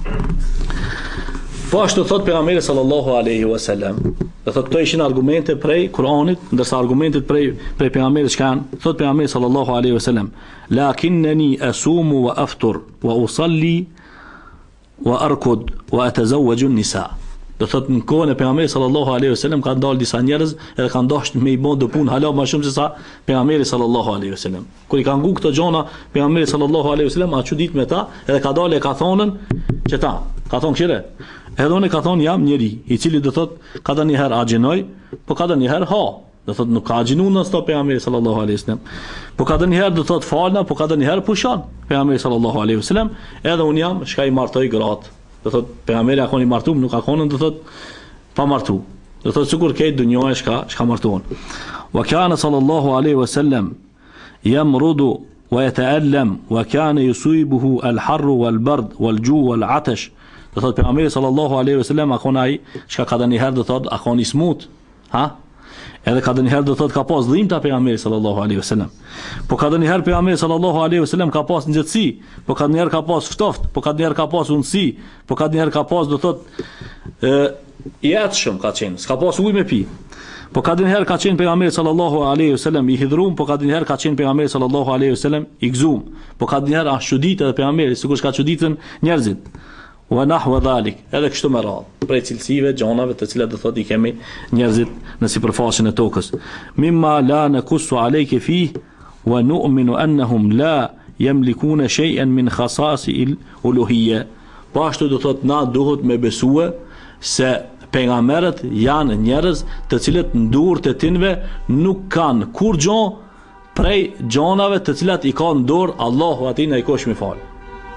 Po ashtu thot pejgamberi sallallahu alaihi wasallam. Do thotë to ishin argumente prej Kuranit, ndërsa argumentet prej prej pejgamberit çkan, thot pejgamberi sallallahu alaihi wasallam, lakinnani asumu wa aftur wa usalli wa arkud wa atazawwaju an-nisa. Do thot në kohën e pejgamberit sallallahu alaihi wasallam ka dalë disa njerëz edhe kanë dashur me i bën do punë hala më shumë se sa pejgamberi sallallahu alaihi wasallam. Kur i kanë ngu këto gjona pejgamberi sallallahu alaihi wasallam a çudit me ta edhe ka dalë e ka thonën që ta ka thonë këshire. Edhe unë ka thonë jam njeri i cili do thot ka dhënë një herë agjinoj, po ka dhënë një herë ha. Do thot nuk ka agjinu në stop pejgamberi sallallahu alaihi wasallam. Po ka dhënë një herë do thot falna, po ka dhënë një herë pushon pejgamberi sallallahu alaihi wasallam. Edhe unë jam shka i martoj gratë. Do thot pejgamberi akon i martuar, nuk akon do thot pa martu. Do thot sikur këtë dunjë shka shka martuan. Wa kana sallallahu alaihi wasallam yamrudu wa yata'allam wa kana yusibuhu al-harr wal-bard wal-ju' wal-'atash. Do thot pejgamberi sallallahu alaihi wasallam akon ai çka ka dhënë një herë do thot akon i smut, ha? Edhe ka dhënë një herë do thot ka pas dhimbta pejgamberi sallallahu alaihi wasallam. Po ka dhënë një herë pejgamberi sallallahu alaihi wasallam ka pas nxehtësi, po ka dhënë një herë ka pas ftoft, po ka dhënë një herë ka pas undsi, po ka dhënë një herë ka pas do thot ë i atshëm ka qenë, s'ka pas ujë me pi. Po ka dhënë një herë ka qenë pejgamberi sallallahu alaihi wasallam i hidhrum, po ka dhënë një herë ka qenë pejgamberi sallallahu alaihi wasallam i gëzum. Po ka dhënë një herë as çuditë edhe pejgamberi, sikur ka çuditën njerëzit. Wa nahwa dhalik, edhe kështu me radhë prej cilësive gjonave të cilat do thotë i kemi njerëzit në sipërfaqen e tokës. Mimma la nakussu alayka fih wa nu'minu annahum la yamlikuna shay'an min khasasi al-uluhiyya. Po ashtu do thotë na duhet me besue se pejgamberët janë njerëz të cilët në durët e tinve nuk kanë kur gjon prej gjonave të cilat i ka në dorë Allahu ati na i kosh mi fal.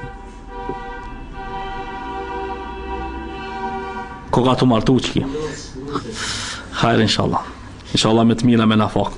Ko ka të martu që ki hajrë inshallah inshallah me të mira me nafak.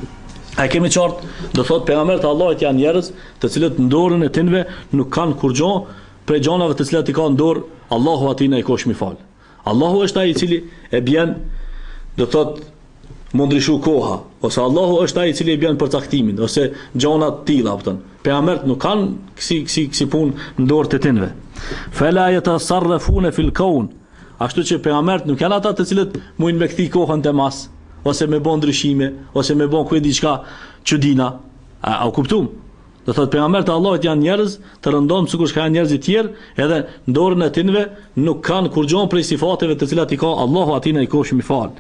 A kemi qartë do thot pejgamberët e Allahut janë njerëz të cilët në dorën e tinve nuk kanë kur gjon prej gjonave të cilat i ka në dorë Allahu ati na i kosh mi fal. Allahu është ai i cili e bjen do thot mundrishu koha, ose Allahu është ai i cili e bjen përcaktimin ose gjona të tilla kupton. Pejgamberët nuk kanë kësi kësi kësi punë në dorë të tinve. Fala yatasarrafuna fil kawn. Ashtu që pejgamberët nuk janë ata të cilët mujnë me kthi kohën te mas, ose me bën ndryshime, ose me bën ku diçka çudina. A, a u kuptum? Do thot pejgamberët e Allahut janë njerëz të rëndom sikur që janë njerëz të tjerë, edhe në dorën e tinve nuk kanë kur gjon prej sifateve të cilat i ka Allahu atina i kosh mi fal.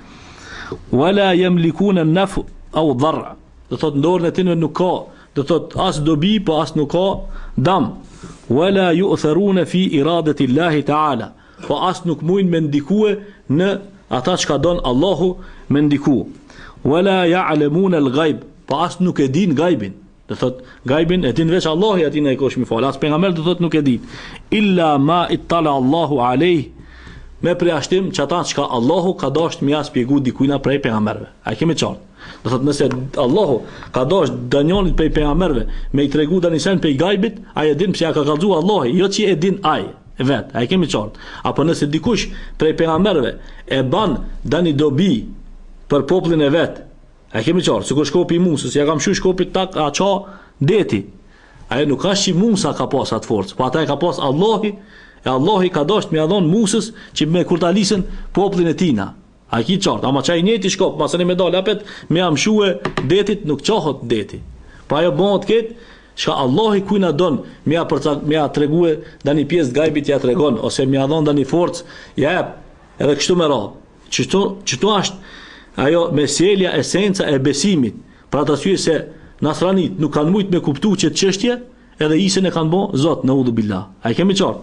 Wala yamlikuna an-naf aw dharr. Do thot në dorën e tinve nuk ka, do thot as dobi, po as nuk ka dam. Wala yu'tharuna fi iradati Allah ta'ala. Po as nuk mujnë me ndikue në ata që ka donë Allahu me ndiku. Wala ya'lamuna al-ghaib, po as nuk e din gajbin. Do thot gajbin e din veç Allahu aty na i kosh mi fal. As pejgamber do thot nuk e din. Illa ma ittala Allahu alayh, me përjashtim që ata që ka Allahu ka dashur më shpjegu dikujna prej pejgamberëve. A kemi qartë? Do thot nëse Allahu ka dashur danjonit prej pejgamberëve me i tregu tani sen prej gajbit, ai e din pse ja ka kallzuar Allahu, jo që e din ai vet, a e kemi qartë. Apo nëse dikush prej pejgamberëve e ban dani dobi për popullin e vet, a e kemi qartë, sikur shkopi i Musës, ja kam shu shkopit tak a ça deti. Ai nuk ka shi Musa ka pas atë forcë, po ata e ka pas Allahu, e Allahu ka dashur më dhon Musës që me kur ta lisën popullin e tina. A e ki qartë, ama çaj njëti shkop, masën e me dal apet, me amshue detit nuk qohot deti. Po ajo bëhet këtë shka Allahi kujna don mja përca mja tregue dani pjesë gajbit ja tregon ose mja dhon dani forcë ja jep edhe kështu me radhë. Çto çto është ajo meselja esenca e besimit. Për atë arsye se nasranit nuk kanë mujt me kuptu që çështje edhe isën e kanë bë Zot në udhu billah. A e kemi qartë?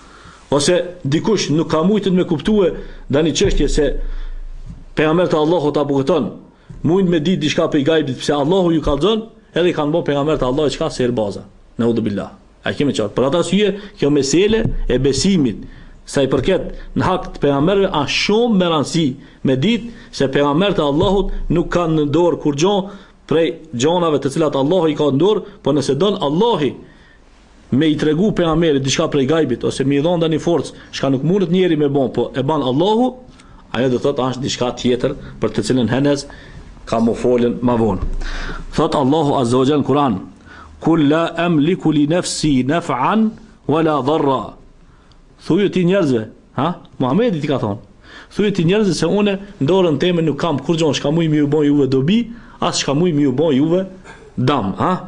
Ose dikush nuk ka mujt me kuptue dani çështje se pejgamberi i Allahut apo këton mujt me ditë diçka për gajbit pse Allahu ju kallzon. Edhe i kanë bërë pejgamberët e Allahut çka ser baza. Naudhu billah. A kemi qartë? Për atë arsye kjo mesele e besimit sa i përket në hak të pejgamberëve është shumë me rëndësi me ditë se pejgamberët e Allahut nuk kanë në dorë kur gjon prej gjonave të cilat Allahu i ka në dorë, por nëse don Allahu me i tregu pejgamberit diçka prej gajbit ose me i dhënë tani forcë, çka nuk mundet njeri me bën, po e ban Allahu, ajo do thotë është diçka tjetër për të cilën henez ka më folën më vonë. Thot Allahu Azza wa Jalla në Kur'an: "Kul la amliku li nafsi naf'an wala dharra." Thuaj ti njerëzve, ha? Muhamedi ti ka thonë. Thuaj ti njerëzve se unë ndorën time nuk kam kur gjon, çka muj më ju bën juve dobi, as çka muj më ju bën juve dam, ha?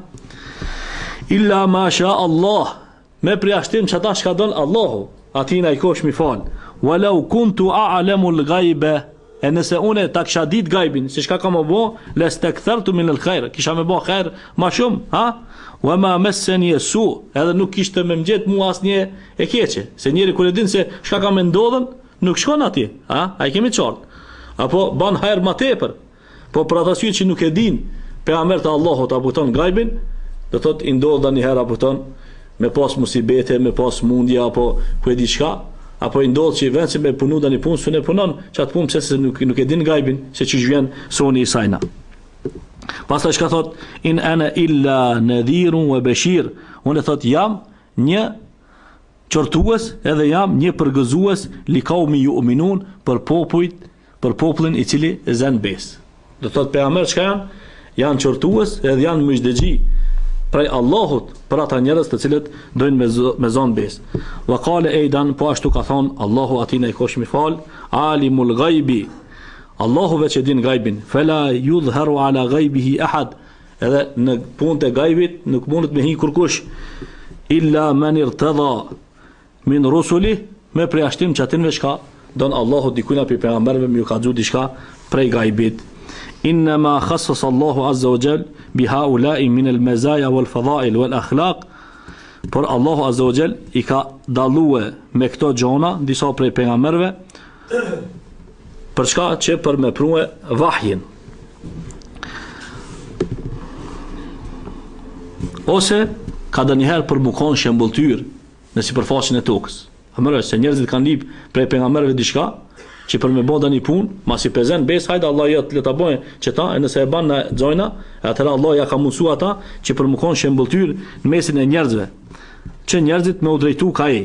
Illa ma sha Allah, me përjashtim që ata shka don Allahu, atina i kosh mi fal. Walau kuntu a'lamu al-ghaiba, e nëse une ta kisha dit gajbin, se shka ka më bo, lastakthartu min al-khair, kisha me bo khair ma shumë, ha? Wa ma massani as-su, edhe nuk kishte me mgjet mua asnjë e keqe, se njeri kur e din se shka ka me ndodhen, nuk shkon atje, ha? Ai kemi qartë. Apo ban hajër ma tepër. Po për ata që nuk e din, pejgamberi i Allahut apo ton gajbin, do thot i ndodh një herë apo ton me pas musibete, me pas mundja apo ku e di çka, apo i ndodh që vjen se me punu tani punë sunë punon, çat punë pse se nuk nuk e din gajbin se çish vjen soni i sajna. Pastaj çka thot in ana illa nadhirun wa bashir, unë thot jam një qortues edhe jam një përgëzues li qaumi yu'minun për popujt, për popullin i cili e zën bes. Do thot pejgamber çka janë? Janë qortues edhe janë mëjdëxhi prej Allahut për ata njerëz të cilët dojnë me, me zonë bes. Wa qala aidan, po ashtu ka thonë Allahu atina i kosh mi fal, alimul ghaibi, Allahu veç e din gajbin, fela yudhharu ala ghaibihi ahad, edhe në punët e gajbit nuk mundet me hi kurkush, illa man irtada min rusuli, me përjashtim që atinve shka don Allahu dikuna për pejgamberve me ju ka xhu diçka prej gajbit. إنما خصص الله عز وجل بهؤلاء من المزايا والفضائل والأخلاق. Por Allahu Azza wa Jall i ka dallue me këto gjona disa prej pejgamberve për çka që për me prue vahjin. Ose ka dënjëherë për mukon shembulltyr në sipërfaqen e tokës. Amërë se njerëzit kanë lip prej pejgamberve diçka që për me bënda një pun, ma si pezen bes, hajde Allah jetë le të bojë që ta, e nëse e ban në gjojna, e atëra Allah ja ka mundësu ata që për më konë shembulltyr në mesin e njerëzve, që njerëzit me u drejtu ka e.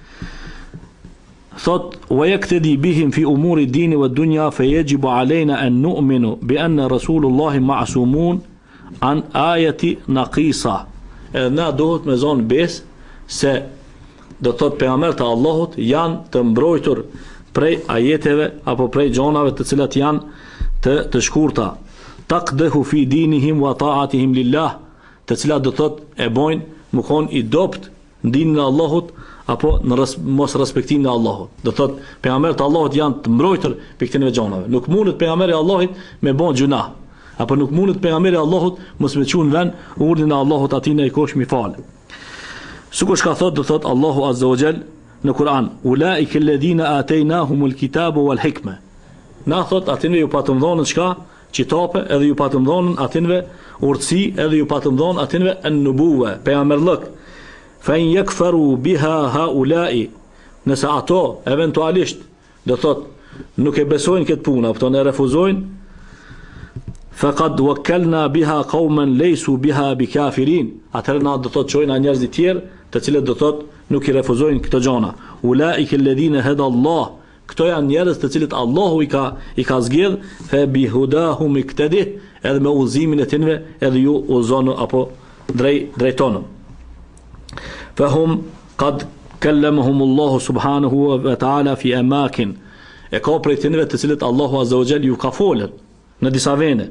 Thot, wa yaktadi bihim fi umuri dini wa dunja, fe yajibu alejna an nu'minu bi anna Rasulullahi ma'sumun an ajeti naqisa. Edhe na dohet me zonë bes, se do thot pejgamberët e Allahut janë të mbrojtur prej ajeteve apo prej gjonave të cilat janë të, të shkurta. Taqdehu fi dinihim wa ta'atihim lillah, të cilat do thot e bojnë më konë i dopt në dinin e Allahut apo në res, mos respektimin e Allahut. Do thot pejgamberët e Allahut janë të mbrojtur për këtyre gjonave. Nuk mundet pejgamberi i Allahut me bën gjuna, apo nuk mundet pejgamberi i Allahut mos me çun vën urdhin e Allahut atina i kosh mi fal. Sikur ka thot do thot Allahu Azza wa Jall në Kur'an, ulaika alladhina ataynahumul kitaba wal hikma. Na thot atinve ju patëm dhonën çka? Qitape, edhe ju patëm dhonën atinve urtësi, edhe ju patëm dhonën atinve an-nubuwa, pejgamberllëk. Fa in yakfaru biha haula'i, nëse ato eventualisht do thot nuk e besojnë këtë punë, apo ne refuzojnë, faqad wakkalna biha qauman laysu biha bikafirin. Atëherë na do thot çojnë njerëz të tjerë, të cilët do thot nuk i refuzojnë këto gjona. Ulaika alladhina hada Allah, këto janë njerëz të cilët Allahu i ka i ka zgjedh, fa bihudahum iktadi, edhe me udhëzimin e tyre edhe ju udhëzoni apo drejt drejtoni. Fahum qad kallamahum Allah subhanahu wa ta'ala fi amakin, e ka prej tyre të cilët Allahu Azza wa Jall ju ka folën në disa vende.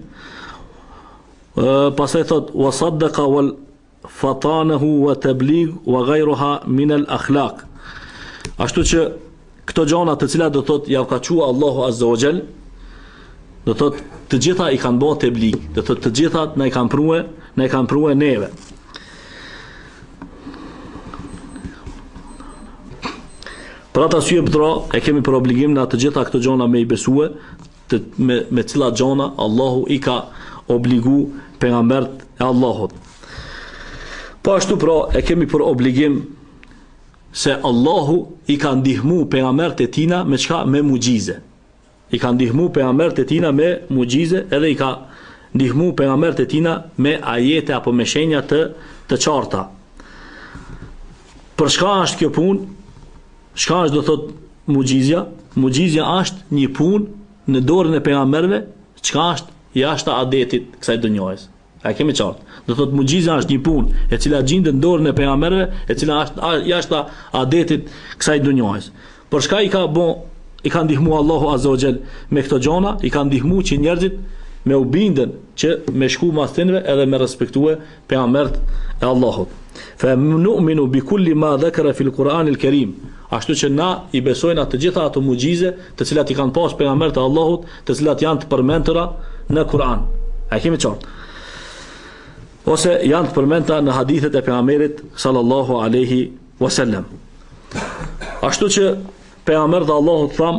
Pastaj thot wa saddaqa wal fatanahu wa tabligh wa ghayruha min al akhlaq. Ashtu që këto gjona të cilat do thot ja ka thua Allahu Azza wa Jall, do thot të gjitha i kanë bërë tabligh, do thot të gjitha na i kanë prue, na i kanë prue neve. Për ata sy e e kemi për obligim në të gjitha këto gjona me i besue, të, me, me cilat gjona Allahu i ka obligu pejgambert e Allahut. Po ashtu pra e kemi për obligim se Allahu i ka ndihmu pejgambert e tina me çka? Me mucize. I ka ndihmu pejgambert e tina me mucize, edhe i ka ndihmu pejgambert e tina me ajete apo me shenja të, të qarta. Për çka është kjo punë? Çka është do thot mugjizja? Mugjizja është një punë në dorën e pejgamberëve, çka është jashtë adetit kësaj dunjës. A kemi qartë? Do thot mugjizja është një punë e cila gjendet në dorën e pejgamberëve, e cila është jashtë adetit kësaj dunjës. Për çka i ka bon, i ka ndihmu Allahu Azza wa Jall me këto gjona, i ka ndihmu që njerëzit me u bindën që me shku mas tinve edhe me respektue pejgambert e Allahut. Fa nu'minu bi kulli ma dhakara fil Qur'an al-Karim. Ashtu që na i besojnë atë gjitha ato mugjize të cilat i kanë pas pejgambert e Allahut, të cilat janë të përmentura në Kur'an. A kemi qartë? Ose janë të përmendura në hadithet e pejgamberit sallallahu alaihi wasallam. Ashtu që pejgamberi i Allahut tham,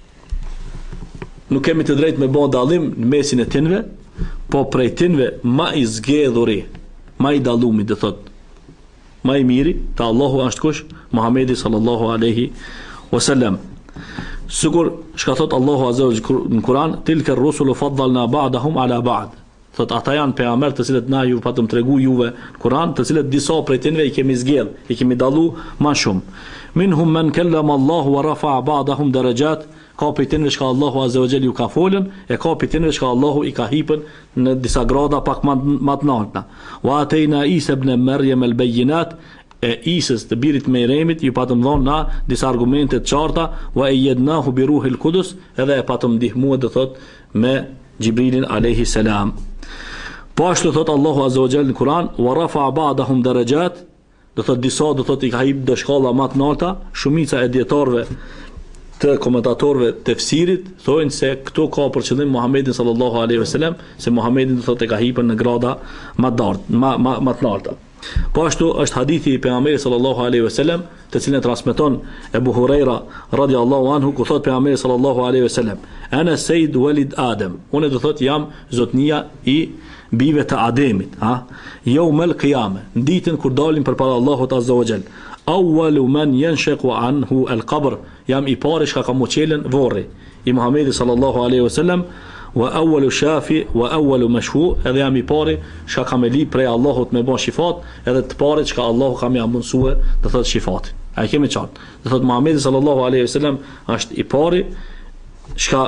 nuk kemi të drejtë me bë dallim në mesin e tinve, po prej tinve ma i zgjedhuri, ma i dallumi, do thot, ma i miri te Allahu është kush? Muhamedi sallallahu alaihi wasallam. Sigur çka thot Allahu azza wa jalla në Kur'an, tilka ar-rusulu faddalna ba'dahum ala ba'd. Thot ata janë pejgamber të cilët na ju patëm tregu juve në Kur'an, të cilët disa prej tinve i kemi zgjedh, i kemi dallu më shumë. Minhum man kallama Allahu wa rafa'a ba'dahum darajat. Ka prej tinve që Allahu azza wa jalla ju ka folën, e ka prej tinve që Allahu i ka hipën në disa grada pak më të larta. Wa atayna Isa ibn Maryam al-bayyinat. E Isës të birit me Meremit ju patëm dhonë na disa argumente të qarta, wa ayyadnahu bi ruhil qudus, edhe e patëm ndihmuar do thot me Xhibrilin alayhi salam. Po ashtu thot Allahu azza wa jalla në Kur'an, wa rafa'a ba'dahum darajat, do thot disa do thot i ka hip do shkalla më të larta. Shumica e dietarëve të komentatorëve të tefsirit thonë se këto ka për qëllim Muhamedit sallallahu alaihi wasallam, se Muhamedi do thot e ka hipën në grada më të larta, më më të larta. Po ashtu është hadithi i pejgamberit sallallahu alaihi wasallam, të cilin transmeton Ebu Huraira radhiyallahu anhu, ku thot pejgamberi sallallahu alaihi wasallam, ana sayyid walid Adam, unë do thot jam zotnia i bijve të Ademit, ha? Yawmal qiyamah, ditën kur dalim përpara Allahut azza wa jall. Awwalu man yanshaqu anhu al-qabr, jam i pari që ka muçelën vorri i Muhamedit sallallahu alaihi wasallam. Wa awwalu shafi wa awwalu mashfu, edhe jam i pari që ka me li prej Allahut me bon shifat, edhe të pari që ka Allahu ka me amundësue dhe thot shifat. A i kemi qartë. Dhe thot Muhamedi sallallahu alaihi wasallam është i pari që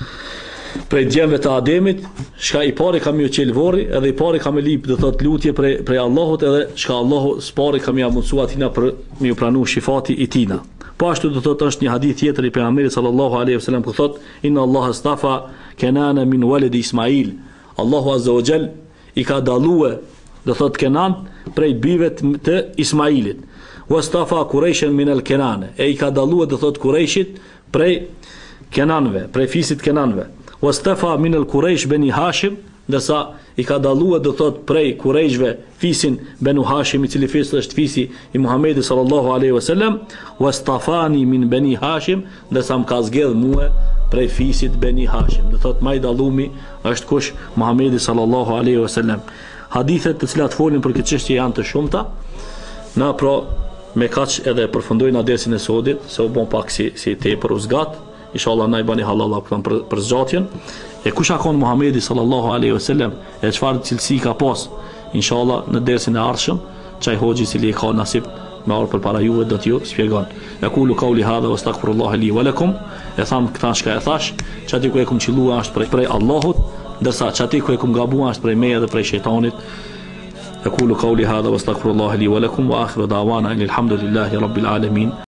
prej djemve të Ademit, që i pari ka me u qelë vorri, edhe i pari ka me li dhe thot lutje prej, prej Allahut, edhe që Allahu s'pari ka me amundësue atina për me u pranu shifati i tina. Po ashtu do thot është një hadith tjetër i pejgamberit sallallahu alaihi wasallam ku thot, inna Allah astafa Kenana min walid Ismail. Allahu azza wa jall i ka dallue do thot Kenan prej bijve të Ismailit. Wastafa Quraishan min al-Kenane, e i ka dallue do thot Quraishit prej Kenanve, prej fisit Kenanve. Wastafa min al-Quraish bani Hashim, ndërsa i ka dallue do thot prej Quraishve fisin Banu Hashim, i cili fis është fisi i Muhamedit sallallahu alaihi wasallam. Wastafani min bani Hashim, ndërsa më ka zgjedh mua prej fisit Bani Hashim. Do thot më i dallumi është kush? Muhamedi sallallahu alaihi wasallam. Hadithet të cilat folin për këtë çështje janë të shumta. Na pro me kaç edhe përfundojnë adresin e sodit, se u bon pak si si tepër u zgat. Inshallah na i bani halal për për zgjatjen. E kush ka qenë Muhamedi sallallahu alaihi wasallam, e çfarë cilësi ka pas? Inshallah në dersin e ardhshëm, çaj hoxhi i cili ka nasib me orë për para juve do t'ju spjegon. E kulu kauli hadha wa astaghfirullah li wa lakum. E tham këta shka e thash, që ati ku e kum qilua është prej, prej Allahut, ndërsa që ati ku e kum gabua është prej meja dhe prej shejtanit. E kulu kauli hadha wa astaghfirullah li wa lakum wa akhiru da'wana alhamdulillahi rabbil alamin.